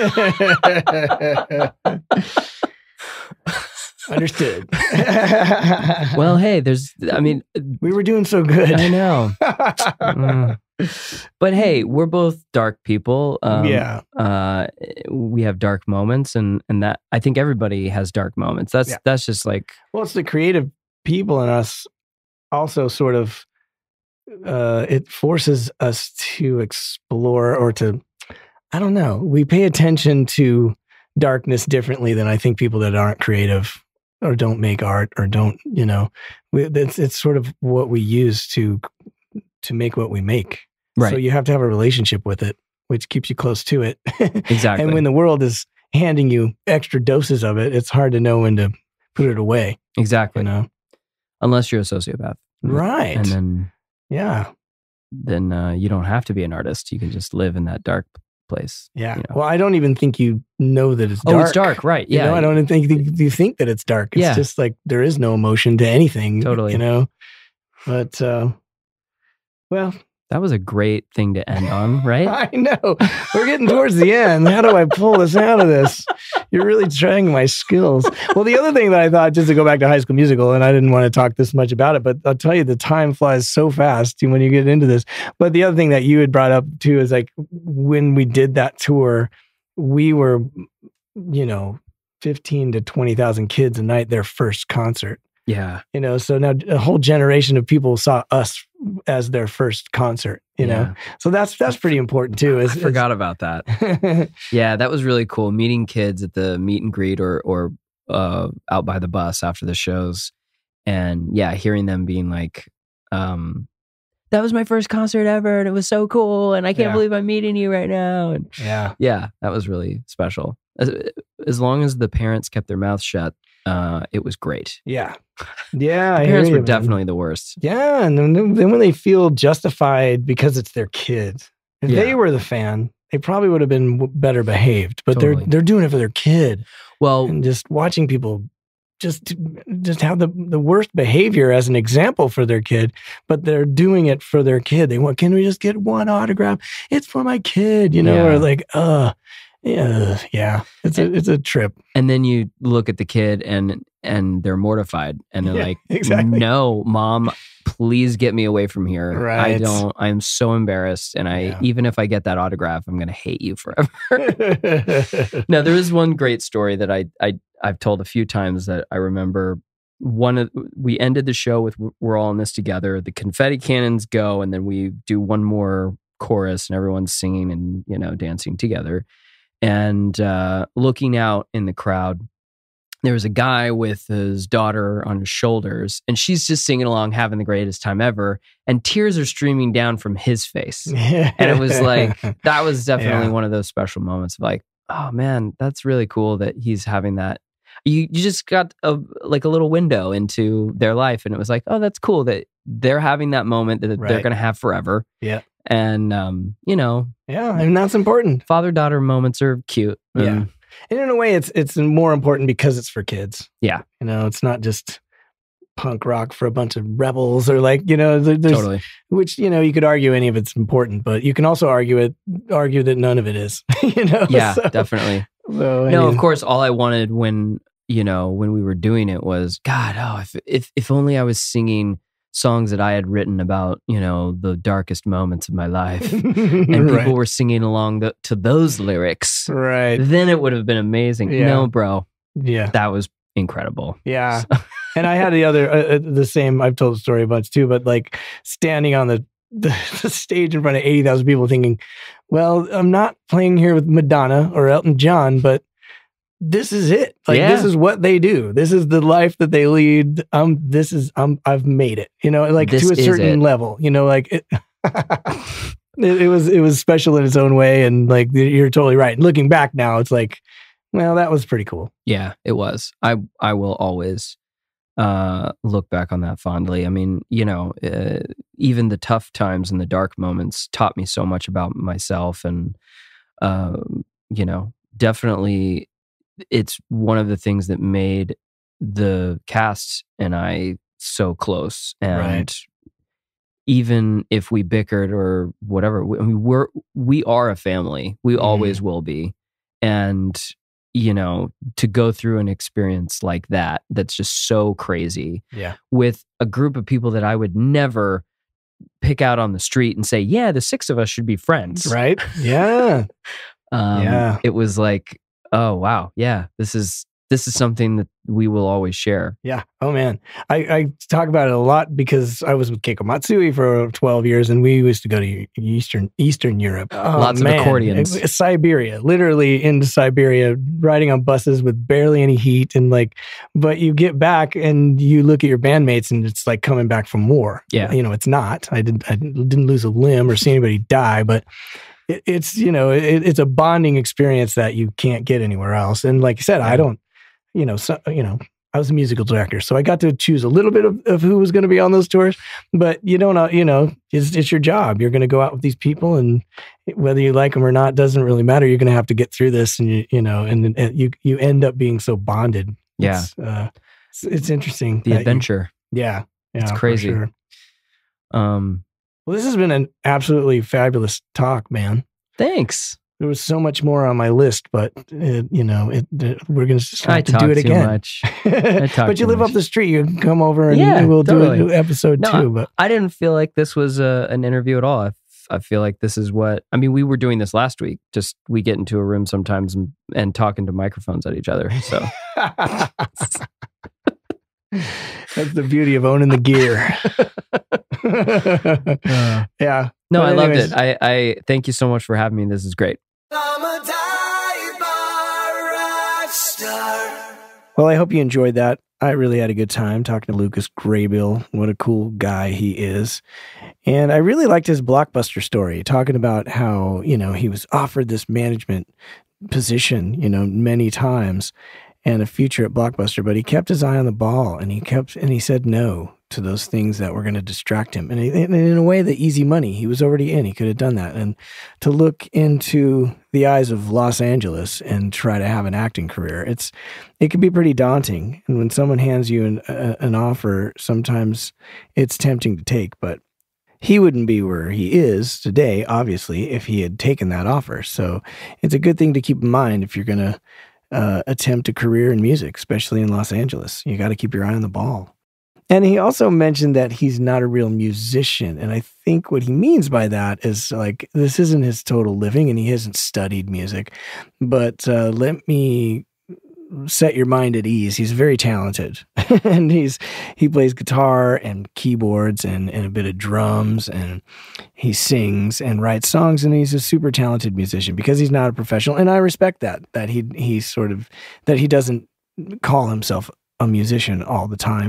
Understood. Well, hey, there's, I mean, we were doing so good. I know. Mm. But hey, we're both dark people. Um, yeah. Uh, we have dark moments, and and that I think everybody has dark moments. That's Yeah. that's just like, Well, it's the creative people in us also sort of, uh, it forces us to explore or to, I don't know, we pay attention to darkness differently than I think people that aren't creative or don't make art or don't, you know, we, it's, it's sort of what we use to, to make what we make. right. So you have to have a relationship with it, which keeps you close to it. Exactly. And when the world is handing you extra doses of it, it's hard to know when to put it away. Exactly. You know? Unless you're a sociopath. Right. And then, yeah. then uh, you don't have to be an artist. You can just live in that dark place. Yeah. You know? Well, I don't even think you know that it's dark. Oh, it's dark. Right. Yeah. You know, I don't even think that you think that it's dark. It's Yeah. just like there is no emotion to anything. Totally. You know? But, uh, well, that was a great thing to end on, right? I know. We're getting towards the end. How do I pull this out of this? You're really trying my skills. Well, the other thing that I thought, just to go back to High School Musical, and I didn't want to talk this much about it, but I'll tell you, the time flies so fast when you get into this. But the other thing that you had brought up too is like when we did that tour, we were, you know, fifteen to twenty thousand kids a night, their first concert. Yeah. You know, so now a whole generation of people saw us as their first concert, you Yeah. know? So that's, that's pretty important too. Is, I forgot about that. Yeah, that was really cool. Meeting kids at the meet and greet or, or uh, out by the bus after the shows. And yeah, hearing them being like, um, that was my first concert ever and it was so cool. And I can't Yeah. believe I'm meeting you right now. And yeah. yeah, that was really special. As, as long as the parents kept their mouths shut, uh, it was great. Yeah. Yeah. The parents I hear were you, man. definitely the worst. Yeah. And then, then when they feel justified because it's their kid, if Yeah. they were the fan, they probably would have been w- better behaved, but Totally. they're, they're doing it for their kid. Well, And just watching people just, just have the, the worst behavior as an example for their kid, but they're doing it for their kid. They want, can we just get one autograph? It's for my kid, you know, Yeah. or like, uh, yeah, yeah, it's a, it's a trip. and then you look at the kid and and they're mortified and they're Yeah, like, exactly. no, mom, please get me away from here. I Right. don't, I'm so embarrassed. And I, Yeah. even if I get that autograph, I'm going to hate you forever. Now, there is one great story that I, I, I've told a few times that I remember. One of, we ended the show with, we're all in this together. The confetti cannons go, and then we do one more chorus and everyone's singing and, you know, dancing together. And uh, looking out in the crowd, there was a guy with his daughter on his shoulders, and she's just singing along, having the greatest time ever. And tears are streaming down from his face. And it was like, that was definitely Yeah. one of those special moments of like, oh man, that's really cool that he's having that. You you just got a like a little window into their life, and it was like, oh, that's cool that they're having that moment that they're Right. going to have forever. Yeah. And um, you know, Yeah, and that's important. father-daughter moments are cute. Yeah. And And in a way, it's it's more important because it's for kids. Yeah. You know, it's not just punk rock for a bunch of rebels or like, you know, there- there's, totally. which, you know, you could argue any of it's important, but you can also argue it, argue that none of it is, you know? Yeah, So- definitely. so, I No, mean, of course, all I wanted when, you know, when we were doing it was, God, oh, if if if only I was singing songs that I had written about, you know, the darkest moments of my life, and people right. were singing along the, to those lyrics, Right. then it would have been amazing. Yeah. No, bro, Yeah. that was incredible. Yeah. And I had the other, uh, uh, the same, I've told the story a bunch too, but like standing on the, the, the stage in front of eighty thousand people thinking, well, I'm not playing here with Madonna or Elton John, but this is it. Like, Yeah. this is what they do. This is the life that they lead. Um, this is, um, I've made it, you know, like This to a is certain it. level, you know, like it, it, it was, it was special in its own way. And like, you're totally right. Looking back now, it's like, well, that was pretty cool. Yeah, it was. I I will always uh, look back on that fondly. I mean, you know, uh, even the tough times and the dark moments taught me so much about myself, and uh, you know, definitely it's one of the things that made the cast and I so close. And Right. even if we bickered or whatever, we, I mean, we're we are a family. We always will be. And you know, to go through an experience like that, that's just so crazy Yeah. with a group of people that I would never pick out on the street and say, yeah, the six of us should be friends. Right. Yeah. Um, Yeah. It was like, oh, wow. Yeah, this is this is something that we will always share. Yeah. Oh man. I, I talk about it a lot because I was with Keiko Matsui for twelve years and we used to go to Eastern Eastern Europe. Oh, Lots man. of accordions. It- Siberia, literally into Siberia, riding on buses with barely any heat. And like, but you get back and you look at your bandmates and it's like coming back from war. Yeah. You know, it's not. I didn't, I didn't lose a limb or see anybody die, but it, it's, you know, it, it's a bonding experience that you can't get anywhere else. And like I said, Yeah. I don't, you know, so, you know, I was a musical director, so I got to choose a little bit of, of who was going to be on those tours. But you don't know, you know, it's, it's your job. You're going to go out with these people, and whether you like them or not doesn't really matter. You're going to have to get through this, and you, you know, and, and you you end up being so bonded. Yeah, it's, uh, it's, it's interesting. the that adventure. You, yeah, yeah, It's for crazy. sure. Um, Well, this has been an absolutely fabulous talk, man. thanks. There was so much more on my list, but it, you know, it, it, we're going to just I have to talk do it too again. much. I talk But you too live much. up the street. You can come over and Yeah, we'll totally. do a new episode No, too. But I didn't feel like this was a, an interview at all. I, f- I feel like this is what, I mean, we were doing this last week. Just we get into a room sometimes and, and talking to microphones at each other. So that's the beauty of owning the gear. Uh, yeah. no, But I loved anyways, it. I, I thank you so much for having me. This is great. I'm a dive-bar rock star. Well, I hope you enjoyed that. I really had a good time talking to Lucas Grabeel. What a cool guy he is. And I really liked his Blockbuster story, talking about how, you know, he was offered this management position, you know, many times and a future at Blockbuster, but he kept his eye on the ball and he kept, and he said no to those things that were going to distract him. And in a way, the easy money, he was already in, he could have done that. And to look into the eyes of Los Angeles and try to have an acting career, it's, it can be pretty daunting. And when someone hands you an, a, an offer, sometimes it's tempting to take, but he wouldn't be where he is today, obviously, if he had taken that offer. So it's a good thing to keep in mind if you're going to uh, attempt a career in music, especially in Los Angeles. You got to keep your eye on the ball. And he also mentioned that he's not a real musician. And I think what he means by that is like, this isn't his total living and he hasn't studied music. But uh, let me set your mind at ease. He's very talented. And he's he plays guitar and keyboards and, and a bit of drums. And he sings and writes songs. And he's a super talented musician because he's not a professional. And I respect that, that he he's sort of, that he doesn't call himself a musician all the time.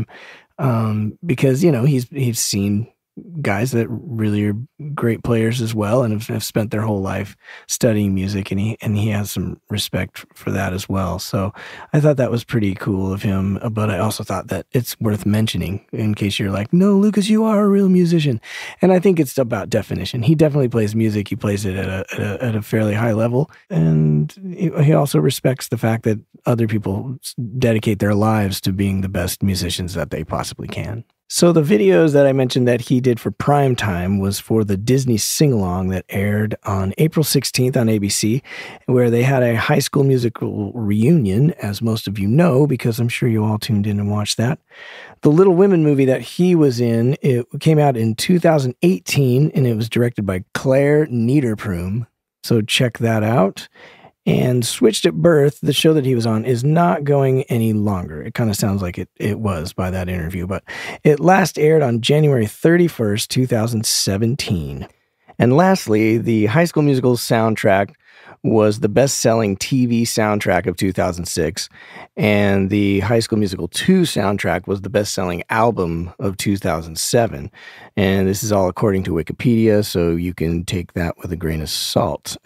Um, because, you know, he's, he's seen guys that really are great players as well and have, have spent their whole life studying music, and he, and he has some respect for that as well. So I thought that was pretty cool of him, but I also thought that it's worth mentioning in case you're like, no, Lucas, you are a real musician. And I think it's about definition. He definitely plays music. He plays it at a, at a, at a fairly high level. And he, he also respects the fact that other people dedicate their lives to being the best musicians that they possibly can. So the videos that I mentioned that he did for Primetime was for the Disney sing-along that aired on April sixteenth on A B C, where they had a High School Musical reunion, as most of you know, because I'm sure you all tuned in and watched that. The Little Women movie that he was in, it came out in two thousand eighteen, and it was directed by Claire Niederpruem. So check that out. And Switched at Birth, the show that he was on, is not going any longer. It kind of sounds like it, it was by that interview, but it last aired on January thirty-first, two thousand seventeen. And lastly, the High School Musical soundtrack was the best-selling T V soundtrack of two thousand six, and the High School Musical two soundtrack was the best-selling album of two thousand seven. And this is all according to Wikipedia, so you can take that with a grain of salt.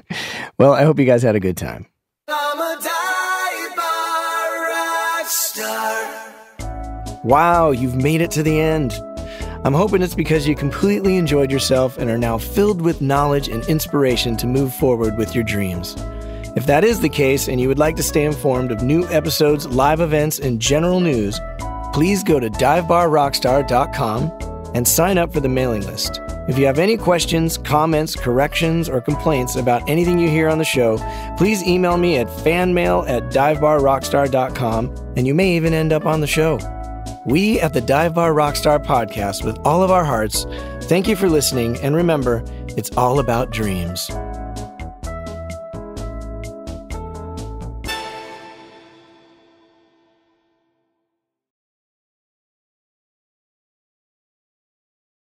Well, I hope you guys had a good time. I'm a dive-bar rock star. Wow, you've made it to the end. I'm hoping it's because you completely enjoyed yourself and are now filled with knowledge and inspiration to move forward with your dreams. If that is the case and you would like to stay informed of new episodes, live events, and general news, please go to dive bar rockstar dot com and sign up for the mailing list. If you have any questions, comments, corrections, or complaints about anything you hear on the show, please email me at fanmail at dive bar rockstar dot com, and you may even end up on the show. We at the Dive Bar Rockstar podcast, with all of our hearts, thank you for listening, and remember, it's all about dreams.